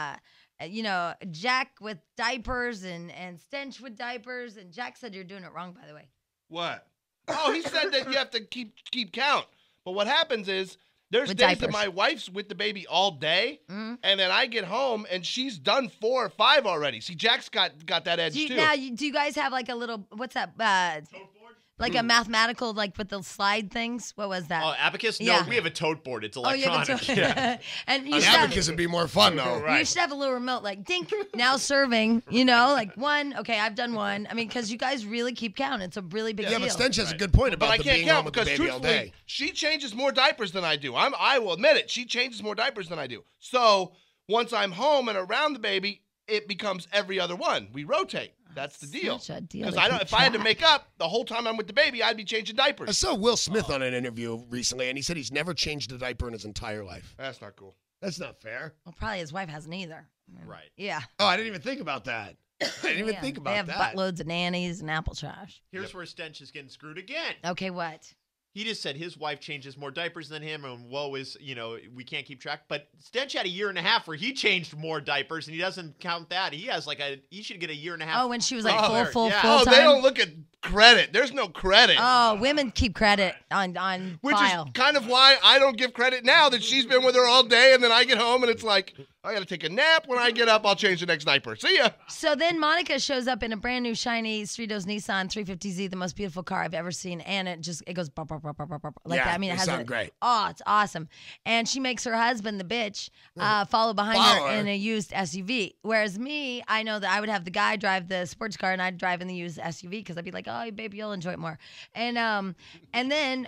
Jack with diapers and Stench with diapers. And Jack said you're doing it wrong, by the way. What? Oh, he said that you have to keep count. But what happens is there's With days diapers. that my wife's with the baby all day, Mhm. and then I get home and she's done 4 or 5 already. See, Jack's got that edge too. Do you guys have like a little, what's that? Like a mathematical, like with the slide things? What was that? Oh, abacus? No, Yeah. we have a tote board. It's Oh, you have electronic. a Yeah. And you An should have, abacus would be more fun, though. Right. you should have a little remote, like dink, now serving, like 1. Okay, I've done 1. I mean, because you guys really keep count. It's a really big Yeah, deal. but Stench has a good point But about I the can't being home count with the because baby all truthfully, day. she changes more diapers than I do. I will admit it. She changes more diapers than I do. So once I'm home and around the baby, it becomes every other one. We rotate. That's the deal. Such a deal Because to I don't. keep If I had to track. make up the whole time I'm with the baby, I'd be changing I diapers. saw Will Smith on an interview recently, and he said he's never changed a diaper in his entire life. That's not cool. That's not fair. Well, probably his wife hasn't either. Right. Yeah. Oh, I didn't even think about that. I didn't even Yeah. think about They have that. buttloads of nannies and apple trash. Here's where Stench is getting screwed again. Okay, what? He just said his wife changes more diapers than him, and woe is, we can't keep track. But Stench had a year and a half where he changed more diapers, and he doesn't count that. He has he should get a year and a half. Oh, when she was like Oh, full yeah. time. Oh, they don't look at credit. There's no credit. Oh, women keep credit on Which file. is kind of why I don't give credit now that she's been with her all day, and then I get home and it's like, I got to take a nap. When I get up, I'll change the next diaper. See ya. So then Monica shows up in a brand new shiny Cerritos Nissan 350Z, the most beautiful car I've ever seen, and it goes bop, bop, bop, bop, bop, bop, like Yeah, that. I mean, it they has sound great. Oh, it's awesome. And she makes her husband, the bitch, follow behind Follow her her. in a used SUV. Whereas me, I know that I would have the guy drive the sports car and I'd drive in the used SUV because I'd be like, oh, baby, you'll enjoy it more. And then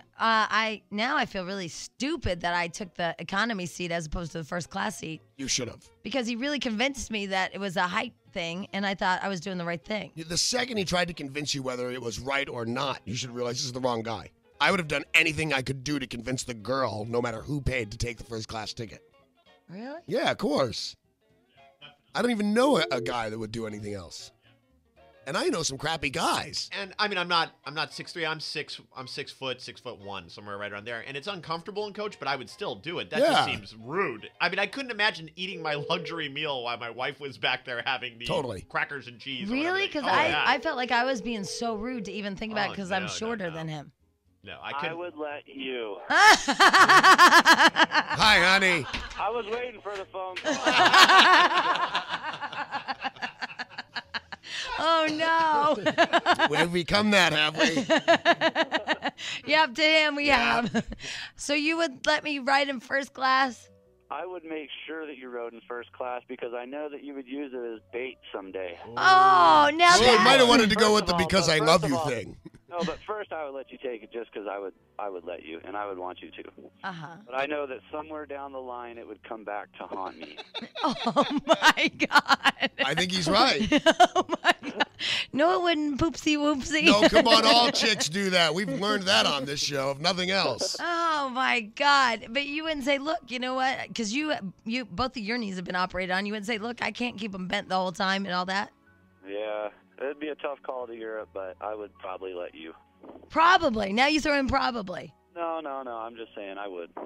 I feel really stupid that I took the economy seat as opposed to the first class seat You should have. because he really convinced me that it was a height thing, and I thought I was doing the right thing. The second he tried to convince you whether it was right or not, you should realize this is the wrong guy. I would have done anything I could do to convince the girl, no matter who paid, to take the first class ticket. Really? Yeah, of course. I don't even know a guy that would do anything else. And I know some crappy guys. And I mean, I'm not 6'3". I'm 6'1", somewhere right around there. And it's uncomfortable in coach, but I would still do it. That just Yeah. seems rude. I mean, I couldn't imagine eating my luxury meal while my wife was back there having the Totally. crackers and cheese. or whatever Really? they- Because Oh, yeah. I felt like I was being so rude to even think about it Oh, because no, I'm shorter no. than him. No, I I couldn't. would let you. Hi, honey. I was waiting for the phone call. Oh no! We've become that, have we? Yep, to him we have. So you would let me ride in first class? I would make sure that you rode in first class because I know that you would use it as bait someday. Oh, now Well, you might have that. wanted to go with First the of all- because I first love of you all- thing. No, but first I would let you take it just because I would let you, and I would want you to. But I know that somewhere down the line it would come back to haunt me. Oh my God! I think he's right. Oh my God! No, it wouldn't. Poopsie whoopsie. No, come on, all chicks do that. We've learned that on this show, if nothing else. Oh my God! But you wouldn't say, "Look, you know what?" Because you both of your knees have been operated on. You wouldn't say, "Look, I can't keep them bent the whole time and all that." Yeah, it'd be a tough call to Europe, but I would probably let you. Probably. Now you throw in probably. No, I'm just saying I would.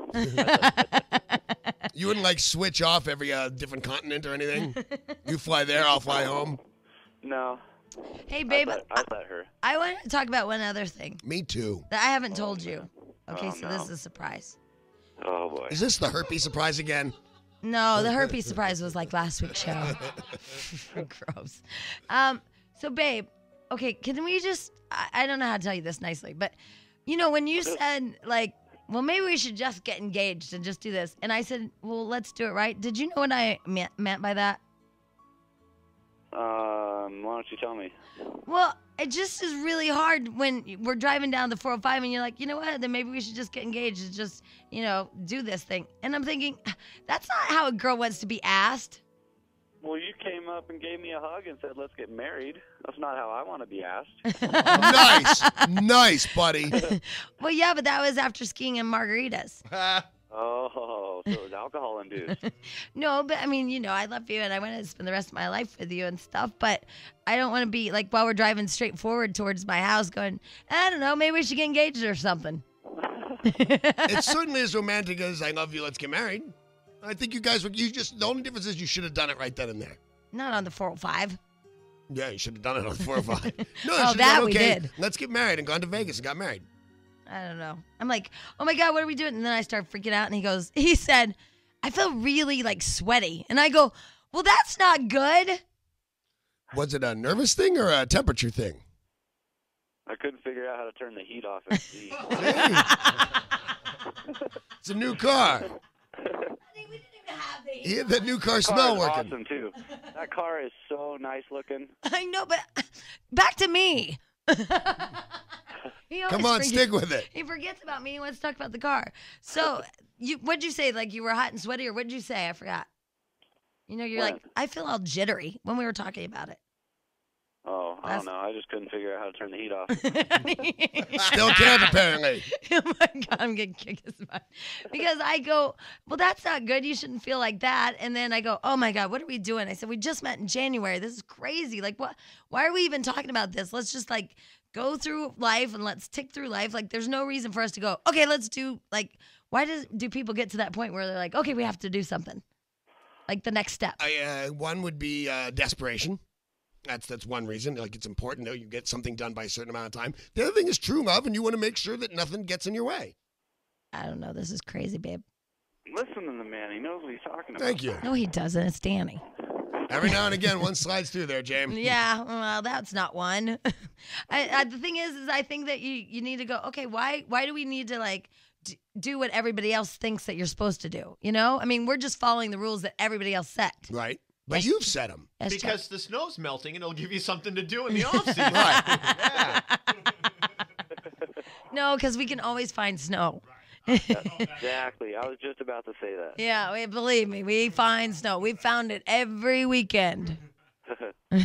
You wouldn't like switch off every different continent or anything? You fly there, I'll fly home. No, Hey, babe, I'd let her. I want to talk about one other thing Me too. that I haven't told you. Okay, Oh, so this no. is a surprise. Oh boy. Is this the herpes surprise again? No, the herpes surprise was like last week's show. Gross. So, babe, okay, can we just, I don't know how to tell you this nicely, but, you know, when you said, like, well, maybe we should just get engaged and just do this. And I said, well, let's do it, right? Did you know what I meant by that? Why don't you tell me? Well, it just is really hard when we're driving down the 405 and you're like, you know what? Then maybe we should just get engaged and just, do this thing. And I'm thinking, that's not how a girl wants to be asked. Well, you came up and gave me a hug and said, let's get married. That's not how I want to be asked. Nice, buddy. Well, yeah, but that was after skiing and margaritas. Oh, so it was alcohol induced. No, but I mean, I love you and I want to spend the rest of my life with you and stuff, but I don't want to be like while we're driving straight forward towards my house going, I don't know, maybe we should get engaged or something. It's certainly as romantic as I love you, let's get married. I think you guys the only difference is you should have done it right then and there. Not on the 405. Yeah, you should have done it on the 405. No, Oh, that we did. Let's get married and gone to Vegas and got married. I don't know. I'm like, oh my God, what are we doing? And then I start freaking out and he said, I feel really like sweaty. And I go, well, that's not good. Was it a nervous thing or a temperature thing? I couldn't figure out how to turn the heat off at the It's a new car. We didn't even have the Yeah, that new car smell working. Awesome too. That car is so nice looking. I know, but back to me. Come on, stick with it. He forgets about me. He wants to talk about the car. So, what'd you say? Like you were hot and sweaty, or what'd you say? I forgot. You're like, I feel all jittery when we were talking about it. Oh, I don't know. I just couldn't figure out how to turn the heat off. Still can't, apparently. Oh my God, I'm getting kicked his butt. Because I go, well, that's not good. You shouldn't feel like that. And then I go, oh my God, what are we doing? I said, we just met in January. This is crazy. Like, what? Why are we even talking about this? Let's just go through life and let's tick through life. Like, there's no reason for us to go, okay, let's do, why do people get to that point where they're like, okay, we have to do something? Like the next step. One would be desperation. That's one reason. Like, it's important that you get something done by a certain amount of time. The other thing is true love, and you want to make sure that nothing gets in your way. I don't know. This is crazy, babe. Listen to the man. He knows what he's talking about. Thank you. No, he doesn't. It's Danny. Every now and again, one slides through there, James. Yeah, well, that's not one. The thing is I think that you need to go, okay, why do we need to, do what everybody else thinks that you're supposed to do? I mean, we're just following the rules that everybody else set. Right. But you've set them. Because the snow's melting and it'll give you something to do in the off-season. Right. Yeah. No, because we can always find snow. Exactly. I was just about to say that. Yeah, believe me, we find snow. We found it every weekend. Wow.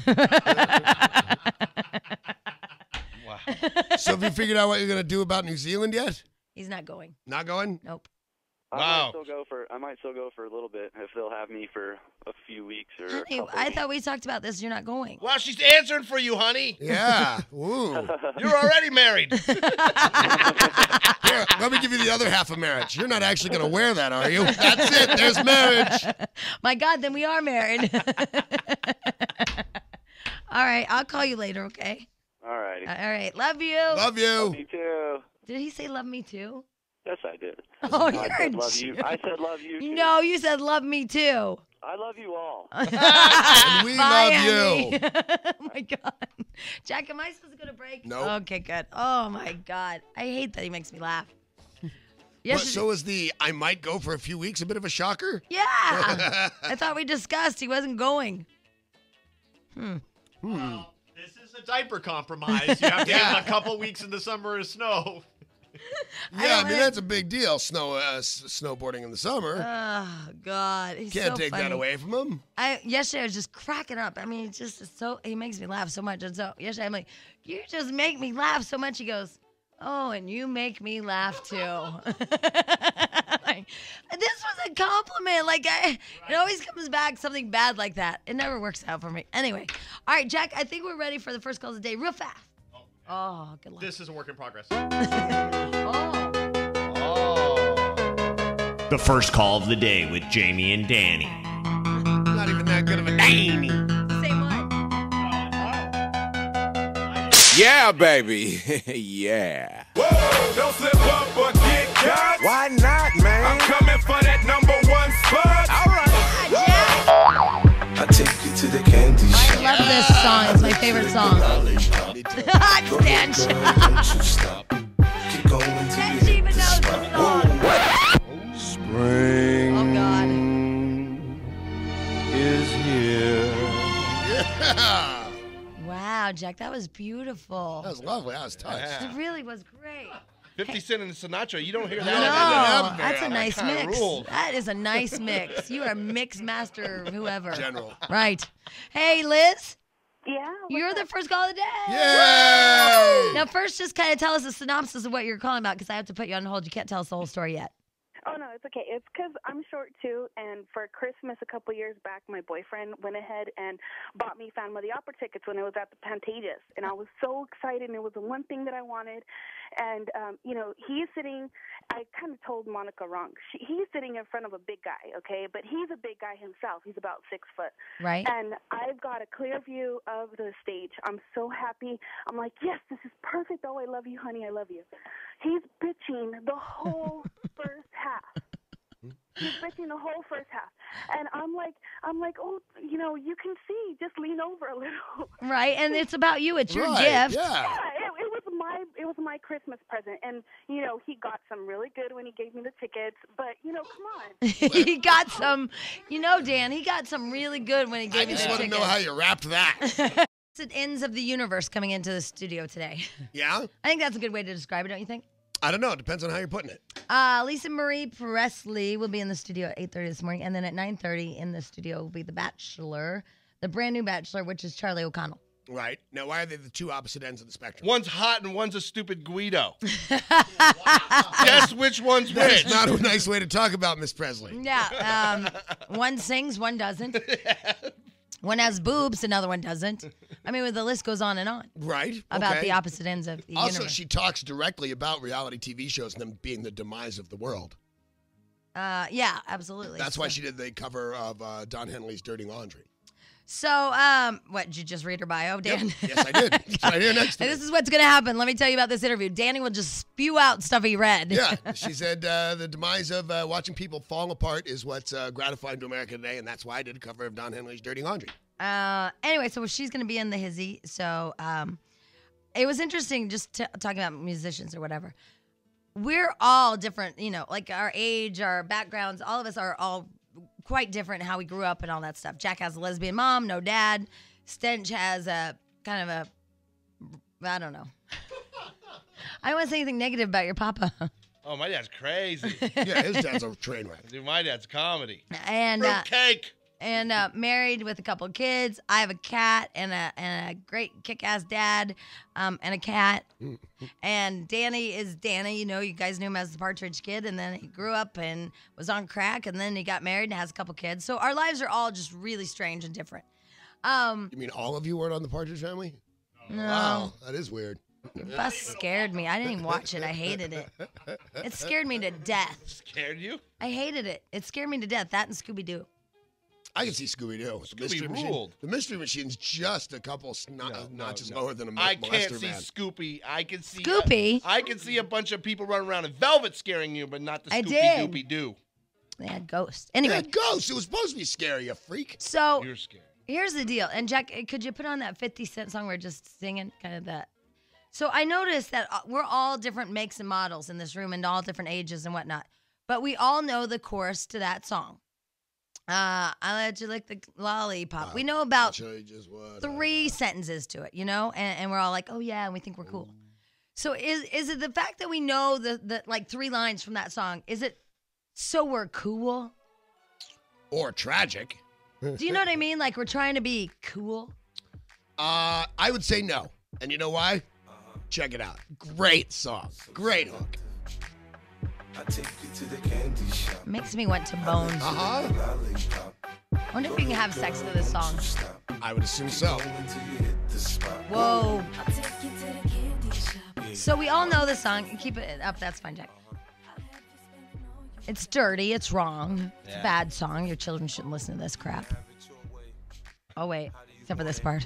So have you figured out what you're going to do about New Zealand yet? He's not going. Not going? Nope. Wow. I might still go for a little bit if they'll have me for a few weeks or a Honey, couple I weeks. thought we talked about this. You're not going. Well, she's answering for you, honey. Yeah. Ooh. You're already married. Here, let me give you the other half of marriage. You're not actually going to wear that, are you? That's it. There's marriage. My God, then we are married. All right, I'll call you later, okay? All righty. All right, love you. Love you. Me too. Did he say love me too? Yes, I did. Oh, I you're said a love you. I said love you too. No, you said love me too. I love you all. And we Bye, love you. honey. Oh my God. Jack, am I supposed to go to break? Nope. Okay, good. Oh my God. I hate that he makes me laugh. Well, so is I might go for a few weeks a bit of a shocker? Yeah. I thought we discussed he wasn't going. Well, this is a diaper compromise. You have to give him a couple weeks in the summer of snow. Yeah, I mean, that's a big deal, snowboarding in the summer. Oh, God. He's Can't so take funny. that away from him. Yesterday, I was just cracking up. I mean, he makes me laugh so much. And so yesterday, I'm like, you just make me laugh so much. He goes, oh, and you make me laugh too. Like, this was a compliment. It always comes back something bad like that. It never works out for me. Anyway, all right, Jack, I think we're ready for the first call of the day real fast. Oh, good luck. This is a work in progress. The first call of the day with Jamie and Danny. Not even that good of a Danny. Same one. Yeah, baby. Yeah. Whoa, don't slip up or get caught. Why not, man? I'm coming for that #1 spot. All right. I take you to the candy shop. I love this song. It's my favorite song. Hot stench. Don't you stop. Keep going till you Stench hit even the knows spot. the song. Yeah. Wow, Jack, that was beautiful. That was lovely. I was touched. Yeah. It really was great. 50 Cent and Sinatra. You don't hear No, that. that's a nice kinda mix. rules. That is a nice mix. You are a mix master, whoever. General. Right. Hey, Liz. Yeah. You're the first call of the day. Yay! Now, first, just kind of tell us a synopsis of what you're calling about, because I have to put you on hold. You can't tell us the whole story yet. Oh, no, it's okay. It's because I'm short, too, and for Christmas a couple years back, my boyfriend went ahead and bought me Phantom of the Opera tickets when it was at the Pantages, and I was so excited, and it was the one thing that I wanted. And, he's sitting, I kind of told Monica wrong. He's sitting in front of a big guy, okay? But he's a big guy himself. He's about 6 foot. Right. And I've got a clear view of the stage. I'm so happy. I'm like, yes, this is perfect. Oh, I love you, honey. I love you. He's bitching the whole first half. He's bitching the whole first half. And I'm like, oh, you can see. Just lean over a little. Right, and it's about you. It's your Right, gift. Yeah. It was my Christmas present, and he got some really good when he gave me the tickets. But come on. He got some, Dan. He got some really good when he gave I me the just want to tickets. know how you wrapped that. It's ends of the universe coming into the studio today. Yeah? I think that's a good way to describe it, don't you think? I don't know. It depends on how you're putting it. Lisa Marie Presley will be in the studio at 8:30 this morning, and then at 9:30 in the studio will be The Bachelor, the brand new Bachelor, which is Charlie O'Connell. Right. Now, why are they the two opposite ends of the spectrum? One's hot and one's a stupid Guido. Guess which one's which. That's not a nice way to talk about Miss Presley. Yeah. One sings, one doesn't. One has boobs, another one doesn't. I mean, the list goes on and on. Right. About okay. the opposite ends of the Also, universe. she talks directly about reality TV shows and them being the demise of the world. Yeah, absolutely. That's why she did the cover of Don Henley's Dirty Laundry. So, what, did you just read her bio, Dan? Yep. Yes, I did. It's right here next to And me. this is what's going to happen. Let me tell you about this interview. Danny will just spew out stuff he read. Yeah, she said the demise of watching people fall apart is what's gratifying to America today, and that's why I did a cover of Don Henley's Dirty Laundry. Anyway, so she's going to be in the hizzy. So it was interesting just talking about musicians or whatever. We're all different, like our age, our backgrounds, all of us are all quite different how we grew up and all that stuff. Jack has a lesbian mom, no dad. Stench has a kind of I don't know. I don't want to say anything negative about your papa. Oh, my dad's crazy. Yeah, his dad's a train wreck. Dude, my dad's comedy. And Fruitcake. And married with a couple of kids. I have a cat and a great kick-ass dad and a cat. And Danny is Danny. You guys knew him as the Partridge Kid. And then he grew up and was on crack. And then he got married and has a couple kids. So our lives are all just really strange and different. You mean all of you weren't on the Partridge Family? No. Wow, that is weird. Bus scared me. I didn't even watch it. I hated it. It scared me to death. Scared you? I hated it. It scared me to death. That and Scooby-Doo. I can see Scooby-Doo. Scooby ruled. The Mystery Machine's just a couple notches lower than a I molester can't see man. Scoopy. I can see Scoopy? I can see a bunch of people running around in velvet scaring you, but not the I Scoopy did. Doopy Doo. They had ghosts. Anyway. They had ghosts. It was supposed to be scary, you freak. So You're scared. Here's the deal. And Jack, could you put on that 50 Cent song we're just singing? Kind of that. So I noticed that we're all different makes and models in this room and all different ages and whatnot. But we all know the chorus to that song. I let you lick the lollipop. We know about 3 sentences to it, and we're all like, oh yeah, and we think we're cool. So is it the fact that we know the like 3 lines from that song? Is it so we're cool? Or tragic. Do you know what I mean? Like we're trying to be cool? I would say no. And you know why? Check it out. Great song. Great hook. I take you to the candy shop. Makes me want to bone. I wonder if you can have sex to this song. I would assume so. Whoa. So we all know the song. Keep it up. That's fine, Jack. It's dirty. It's wrong. It's a bad song. Your children shouldn't listen to this crap. Oh, wait. Except for this part.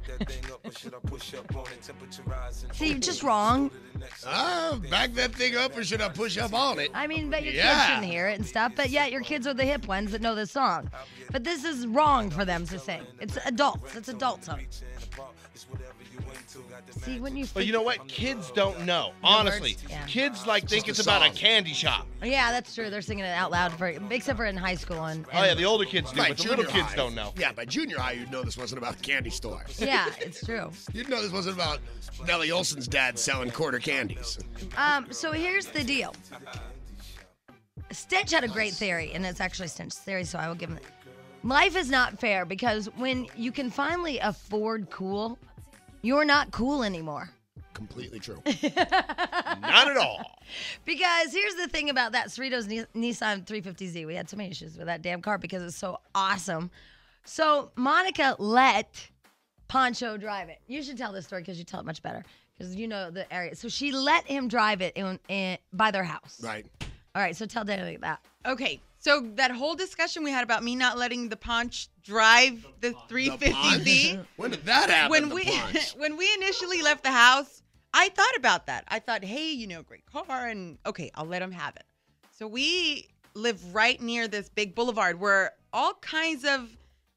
See, you're just wrong. Back that thing up or should I push up on it? I mean, but your kids shouldn't hear it and stuff. But yeah, your kids are the hip ones that know this song. But this is wrong for them to sing. It's adults. It's adult song. See, wouldn't you? But you know what? Kids don't know. Honestly, kids think it's about a candy shop. Yeah, that's true. They're singing it out loud except for in high school and oh yeah, the older kids do, but the little kids don't know. Yeah, by junior high, you'd know this wasn't about candy stores. Yeah, it's true. You'd know this wasn't about Nellie Olson's dad selling quarter candies. So here's the deal. Stitch had a great theory, and it's actually Stitch's theory, so I will give him it. Life is not fair because when you can finally afford cool, you're not cool anymore. Completely true. Not at all. Because here's the thing about that Cerritos Nissan 350Z. We had so many issues with that damn car because it's so awesome. So Monica let Poncho drive it. You should tell this story because you tell it much better because you know the area. So she let him drive it by their house. Right. All right, so tell Danny that. Okay, so that whole discussion we had about me not letting the Ponch drive the 350Z. When did that happen? When we initially left the house, I thought about that. I thought, hey, great car, and okay, I'll let him have it. So we live right near this big boulevard where all kinds of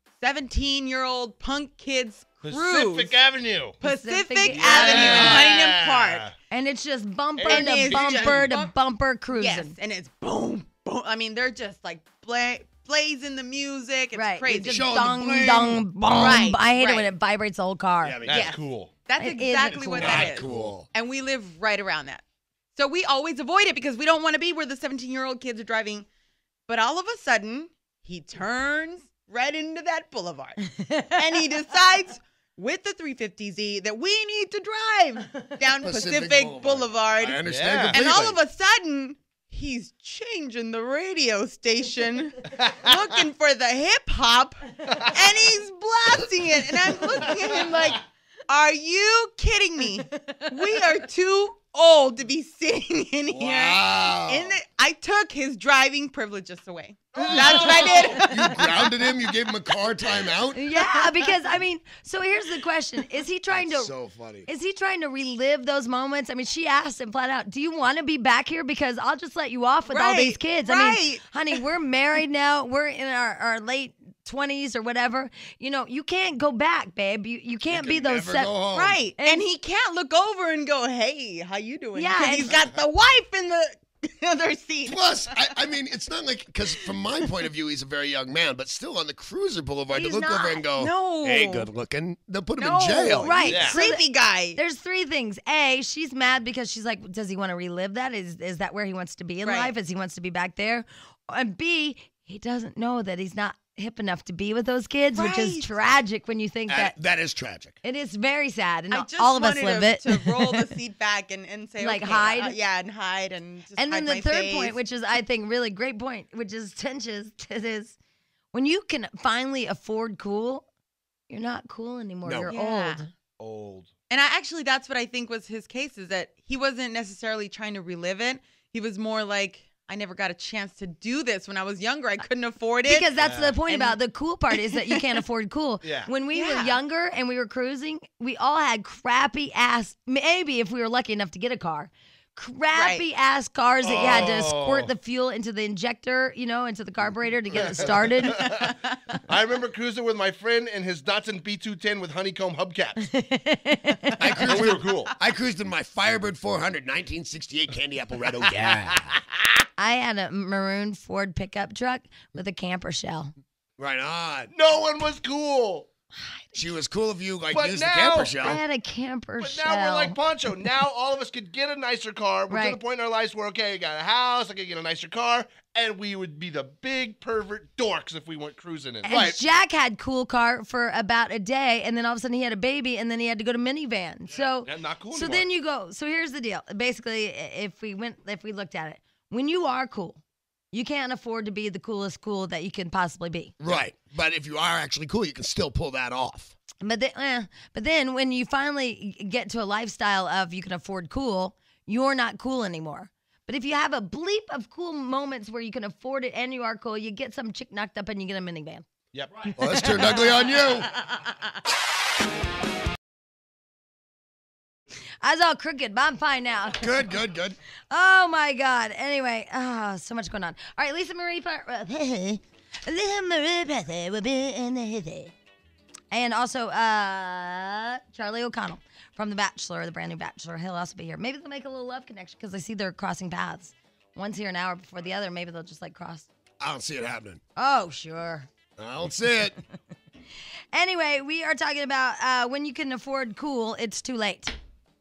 17-year-old punk kids cruise. Pacific Avenue. Pacific Avenue in Huntington Park. And it's just bumper And to it's bumper to bumper cruising. Yes, and it's boom, boom. I mean, they're just like blazing the music. It's crazy. Just dong, dong, boom. Right, I hate it when it vibrates the whole car. Yeah, That's cool. That's It exactly isn't what cool. that Not is. cool. And we live right around that. So we always avoid it because we don't want to be where the 17-year-old kids are driving. But all of a sudden, he turns right into that boulevard. And he decides with the 350Z that we need to drive down Pacific Boulevard. I understand And completely. all of a sudden, he's changing the radio station, looking for the hip hop, and he's blasting it. And I'm looking at him like, are you kidding me? We are too old to be sitting in here. Wow. I took his driving privileges away. That's what I did. You grounded him? You gave him a car timeout? Yeah, because so here's the question: Is he trying That's to? so funny. Is he trying to relive those moments? I mean, she asked him flat out, "Do you want to be back here? Because I'll just let you off with all these kids." I mean, right. honey, we're married now. We're in our late 20s or whatever. You can't go back, babe. You can't be those. Never go home. Right. And he can't look over and go, hey, how you doing? Yeah, Because and- he's got the wife in the other seat. Plus, I mean, it's not like, because from my point of view, he's a very young man, but still on the Cruiser Boulevard He's to look not. over and go, No. hey, good looking, they'll put him No. in jail. Right. Yeah. So Creepy guy. There's three things. A, she's mad because she's like, does he want to relive that? Is that where he wants to be in Right. life? Is he wants to be back there? And B, he doesn't know that he's not hip enough to be with those kids, which is Right. tragic when you think that. That is tragic. It is very sad, and I just all of us wanted live him it. to roll the seat back and say, Like okay, hide? yeah, and hide and just And then hide the my third face. point, which is I think really great point, which is Tench's, is when you can finally afford cool, you're not cool anymore. No. You're Yeah. old. And that's what I think was his case, is that he wasn't necessarily trying to relive it. He was more like, I never got a chance to do this when I was younger. I couldn't afford it. Because that's the point And- about the cool part is that you can't afford cool. Yeah. When we were Yeah. younger and we were cruising, we all had crappy ass, maybe if we were lucky enough to get a car, crappy ass cars that you had to squirt the fuel into the injector, into the carburetor to get it started. I remember cruising with my friend in his Datsun B210 with honeycomb hubcaps. And we were cool. I cruised in my Firebird 400 1968 Candy Apple Red. Oh, yeah. I had a maroon Ford pickup truck with a camper shell. Right on. No one was cool. She was cool if you, But used now- the camper I shell. had a camper But shell. now we're like Poncho. Now all of us could get a nicer car. We're to Right. the point in our lives where, okay, I got a house, I could get a nicer car, and we would be the big pervert dorks if we went cruising in. And Jack had cool car for about a day, and then all of a sudden he had a baby, and then he had to go to minivan. So, Yeah, not cool so anymore. then you go. So here's the deal. Basically, if we looked at it, when you are cool, you can't afford to be the coolest cool that you can possibly be. Right. But if you are actually cool, you can still pull that off. But then when you finally get to a lifestyle of you can afford cool, you're not cool anymore. But if you have a bleep of cool moments where you can afford it and you are cool, you get some chick knocked up and you get a minivan. Yep. Well, that's turned ugly on you. I was all crooked, but I'm fine now. Good. Oh my God. Anyway, so much going on. All right, Lisa Marie will be in the and also Charlie O'Connell from The Bachelor, the brand new Bachelor. He'll also be here. Maybe they'll make a little love connection because I see they're crossing paths. One's here an hour before the other. Maybe they'll just cross. I don't see it happening. Oh, sure. I don't see it. Anyway, we are talking about when you can afford cool, it's too late.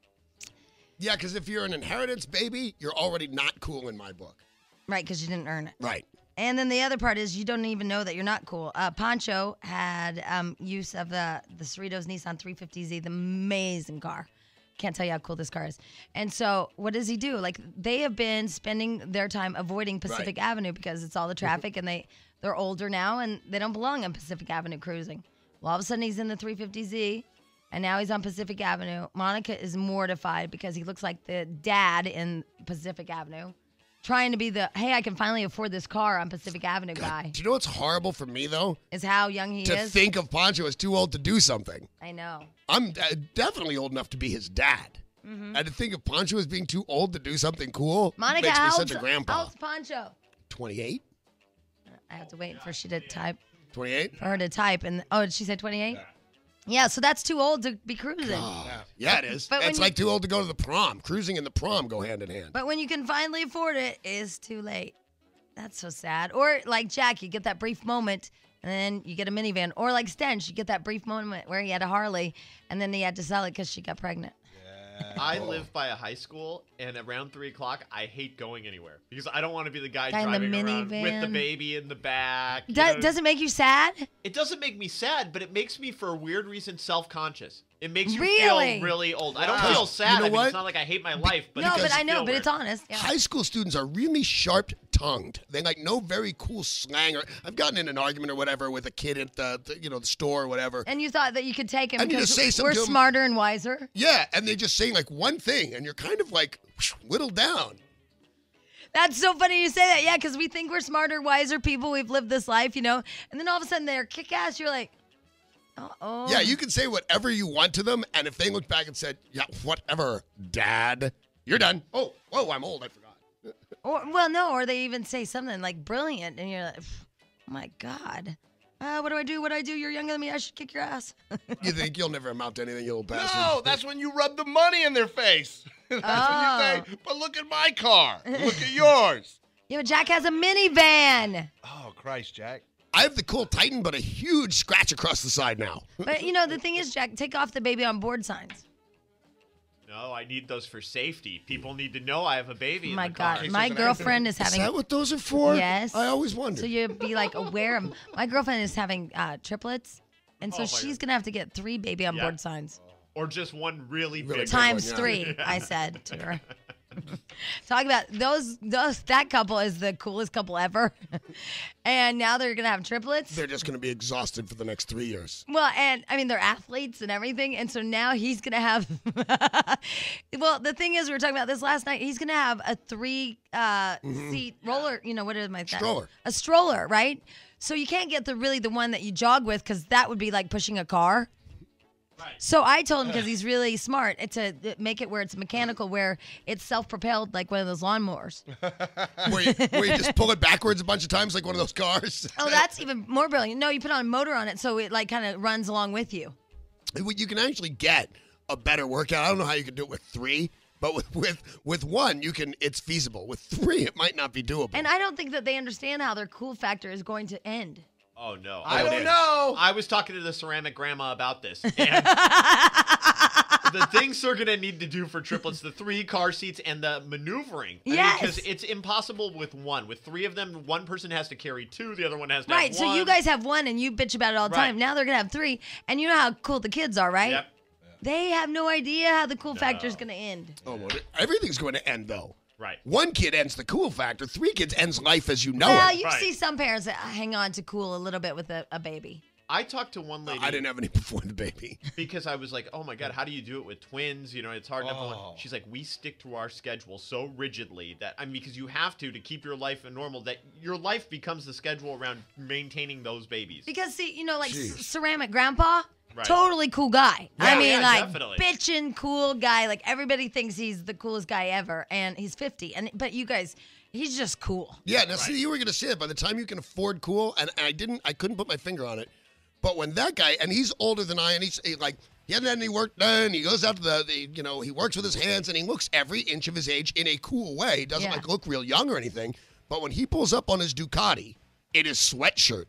Yeah, because if you're an inheritance baby, you're already not cool in my book. Right, because you didn't earn it. Right. And then the other part is you don't even know that you're not cool. Pancho had use of the Cerritos Nissan 350Z, the amazing car. Can't tell you how cool this car is. And so what does he do? Like, they have been spending their time avoiding Pacific Avenue because it's all the traffic, and they're older now, and they don't belong on Pacific Avenue cruising. Well, all of a sudden, he's in the 350Z, and now he's on Pacific Avenue. Monica is mortified because he looks like the dad in Pacific Avenue, trying to be the, hey, I can finally afford this car on Pacific Avenue guy. Do you know what's horrible for me, though? Is how young he to is. think of Pancho as too old to do something. I know. I'm definitely old enough to be his dad. And to think of Pancho as being too old to do something cool Monica, makes me how such a grandpa. old's Pancho? 28? I have to wait for she to type. 28? For her to type. And did she say 28? Yeah, so that's too old to be cruising. Yeah, it is. But It's like too old to go to the prom. Cruising and the prom go hand in hand. But when you can finally afford it, it's too late. That's so sad. Or like Jack, you get that brief moment, and then you get a minivan. Or like Stench, you get that brief moment where he had a Harley, and then he had to sell it because she got pregnant. I live by a high school, and around 3 o'clock, I hate going anywhere because I don't want to be the guy Guy in the driving around with the minivan. baby in the back. Does it make you sad? It doesn't make me sad, but it makes me, for a weird reason, self-conscious. It makes you Really? feel really old. I don't Wow. feel sad. You know I mean, what? it's not like I hate my life, but No, it but does I know, feel but weird. it's honest. Yeah. High school students are really sharp-tongued. They like know very cool slang. Or I've gotten in an argument or whatever with a kid at the store or whatever. And you thought that you could take him And you because just say something we're to him. smarter and wiser. Yeah, and they just saying like one thing, and you're kind of like whittled down. That's so funny you say that. Yeah, because we think we're smarter, wiser people. We've lived this life, And then all of a sudden they're kick-ass. You're like, uh-oh. Yeah, you can say whatever you want to them, and if they looked back and said, "Yeah, whatever, Dad," you're done. Oh, whoa, I'm old. I forgot. Or they even say something like brilliant, and you're like, oh my God. What do I do? What do I do? You're younger than me. I should kick your ass. You think you'll never amount to anything, you little bastard? No, that's when you rub the money in their face. That's when you say, but look at my car. Look at yours. Yeah, but Jack has a minivan. Oh, Christ, Jack. I have the cool Titan, but a huge scratch across the side now. But, the thing is, Jack, take off the baby on board signs. No, I need those for safety. People need to know I have a baby. My in the car. God, my girlfriend is having. Is that what those are for? Yes. I always wondered. So you'd be like aware of. My girlfriend is having triplets, and so Oh, my she's God. gonna have to get 3 baby on board signs. Or just one really big Times one, yeah. 3, I said to her. Talk about that couple is the coolest couple ever. And now they're gonna have triplets. They're just going to be exhausted for the next 3 years. Well, and I mean they're athletes and everything, and so now he's gonna have. Well, the thing is, we were talking about this last night. He's gonna have a 3 seat roller. What is my Stroller. A stroller, right? So you can't get the one that you jog with because that would be like pushing a car. So I told him, because he's really smart, to make it where it's mechanical, where it's self-propelled like one of those lawnmowers. where you just pull it backwards a bunch of times like one of those cars. Oh, that's even more brilliant. No, you put on a motor on it so it like kind of runs along with you. You can actually get a better workout. I don't know how you can do it with 3, but with 1, you can. It's feasible. With 3, it might not be doable. And I don't think that they understand how their cool factor is going to end. Oh, no. I don't know. I was talking to the ceramic grandma about this. And the things they're going to need to do for triplets, the 3 car seats and the maneuvering. Yes. Because it's impossible with 1. With 3 of them, one person has to carry 2, the other one has to Right, have 1. so you guys have 1 and you bitch about it all the Right. time. Now they're going to have 3. And you know how cool the kids are, right? Yep. They have no idea how the cool factor is going to end. Oh, well, everything's going to end though. Right. 1 kid ends the cool factor. 3 kids ends life as you know Well, it. you see some parents that hang on to cool a little bit with a baby. I talked to one lady. I didn't have any before the baby. Because I was like, oh my God, how do you do it with twins? It's hard enough. Oh. She's like, we stick to our schedule so rigidly that, because you have to keep your life normal, that your life becomes the schedule around maintaining those babies. Because, see, like Jeez. Ceramic Grandpa, Right. totally cool guy. Yeah, I mean, yeah, like, definitely. bitchin' cool guy. Like, everybody thinks he's the coolest guy ever, and he's 50. But you guys, he's just cool. Yeah, now see, you were gonna say it. By the time you can afford cool, and I couldn't put my finger on it. But when that guy, and he's older than I, and he's like, he hasn't had any work done. He goes out to he works with his hands, and he looks every inch of his age in a cool way. He doesn't Yeah. look real young or anything. But when he pulls up on his Ducati, it is sweatshirt.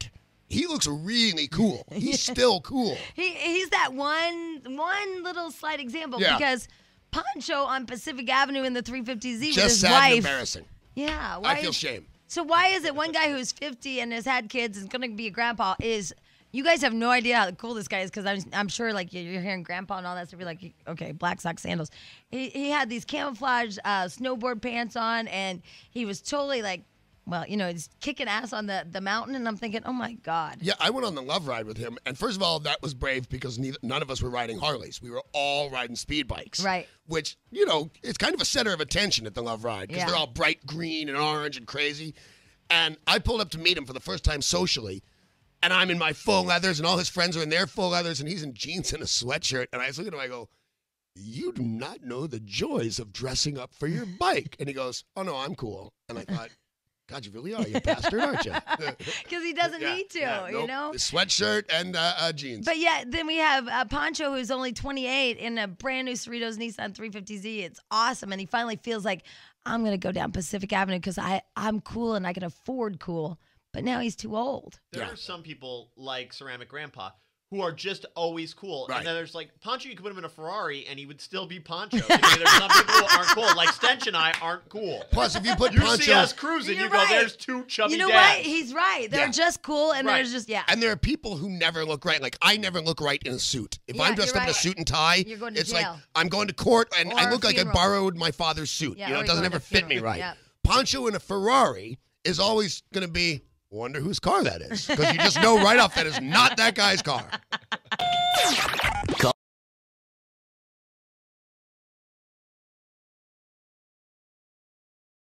he looks really cool. He's still cool. He's that one little slight example because Pancho on Pacific Avenue in the 350Z with his sad wife. and embarrassing. Yeah. I feel shame. So why is it one guy who's 50 and has had kids and is going to be a grandpa is... You guys have no idea how cool this guy is because I'm sure like you're hearing grandpa and all that stuff. You're like, okay, black sock sandals. He had these camouflage snowboard pants on and he was totally like, well, he's kicking ass on the mountain. And I'm thinking, oh my God. Yeah, I went on the Love Ride with him. And first of all, that was brave because none of us were riding Harleys. We were all riding speed bikes. Right. Which, it's kind of a center of attention at the Love Ride because they're all bright green and orange and crazy. And I pulled up to meet him for the first time socially. And I'm in my full leathers, and all his friends are in their full leathers, and he's in jeans and a sweatshirt. And I was looking at him, I go, you do not know the joys of dressing up for your bike. And he goes, oh, no, I'm cool. And I thought, God, you really are. You're a bastard, aren't you? Because he doesn't need to, The sweatshirt and jeans. But yeah, then we have Pancho, who's only 28, in a brand new Cerritos Nissan 350Z. It's awesome. And he finally feels like, I'm going to go down Pacific Avenue because I'm cool and I can afford cool. But now he's too old. There are some people like Ceramic Grandpa who are just always cool. Right. And then there's like Pancho, you could put him in a Ferrari and he would still be Pancho. There's some people who aren't cool. Like Stench and I aren't cool. Plus, if you put you Pancho... see us cruising, you go, there's two chubby dads. What? He's right. They're just cool and there's just, And there are people who never look right. Like, I never look right in a suit. If I'm dressed up in a suit and tie, you're going to it's jail. like I'm going to court and I look like I funeral. borrowed my father's suit. Yeah, it doesn't ever fit me right. Yeah. Pancho in a Ferrari is always going to be... Wonder whose car that is. Because you just know right off that is not that guy's car.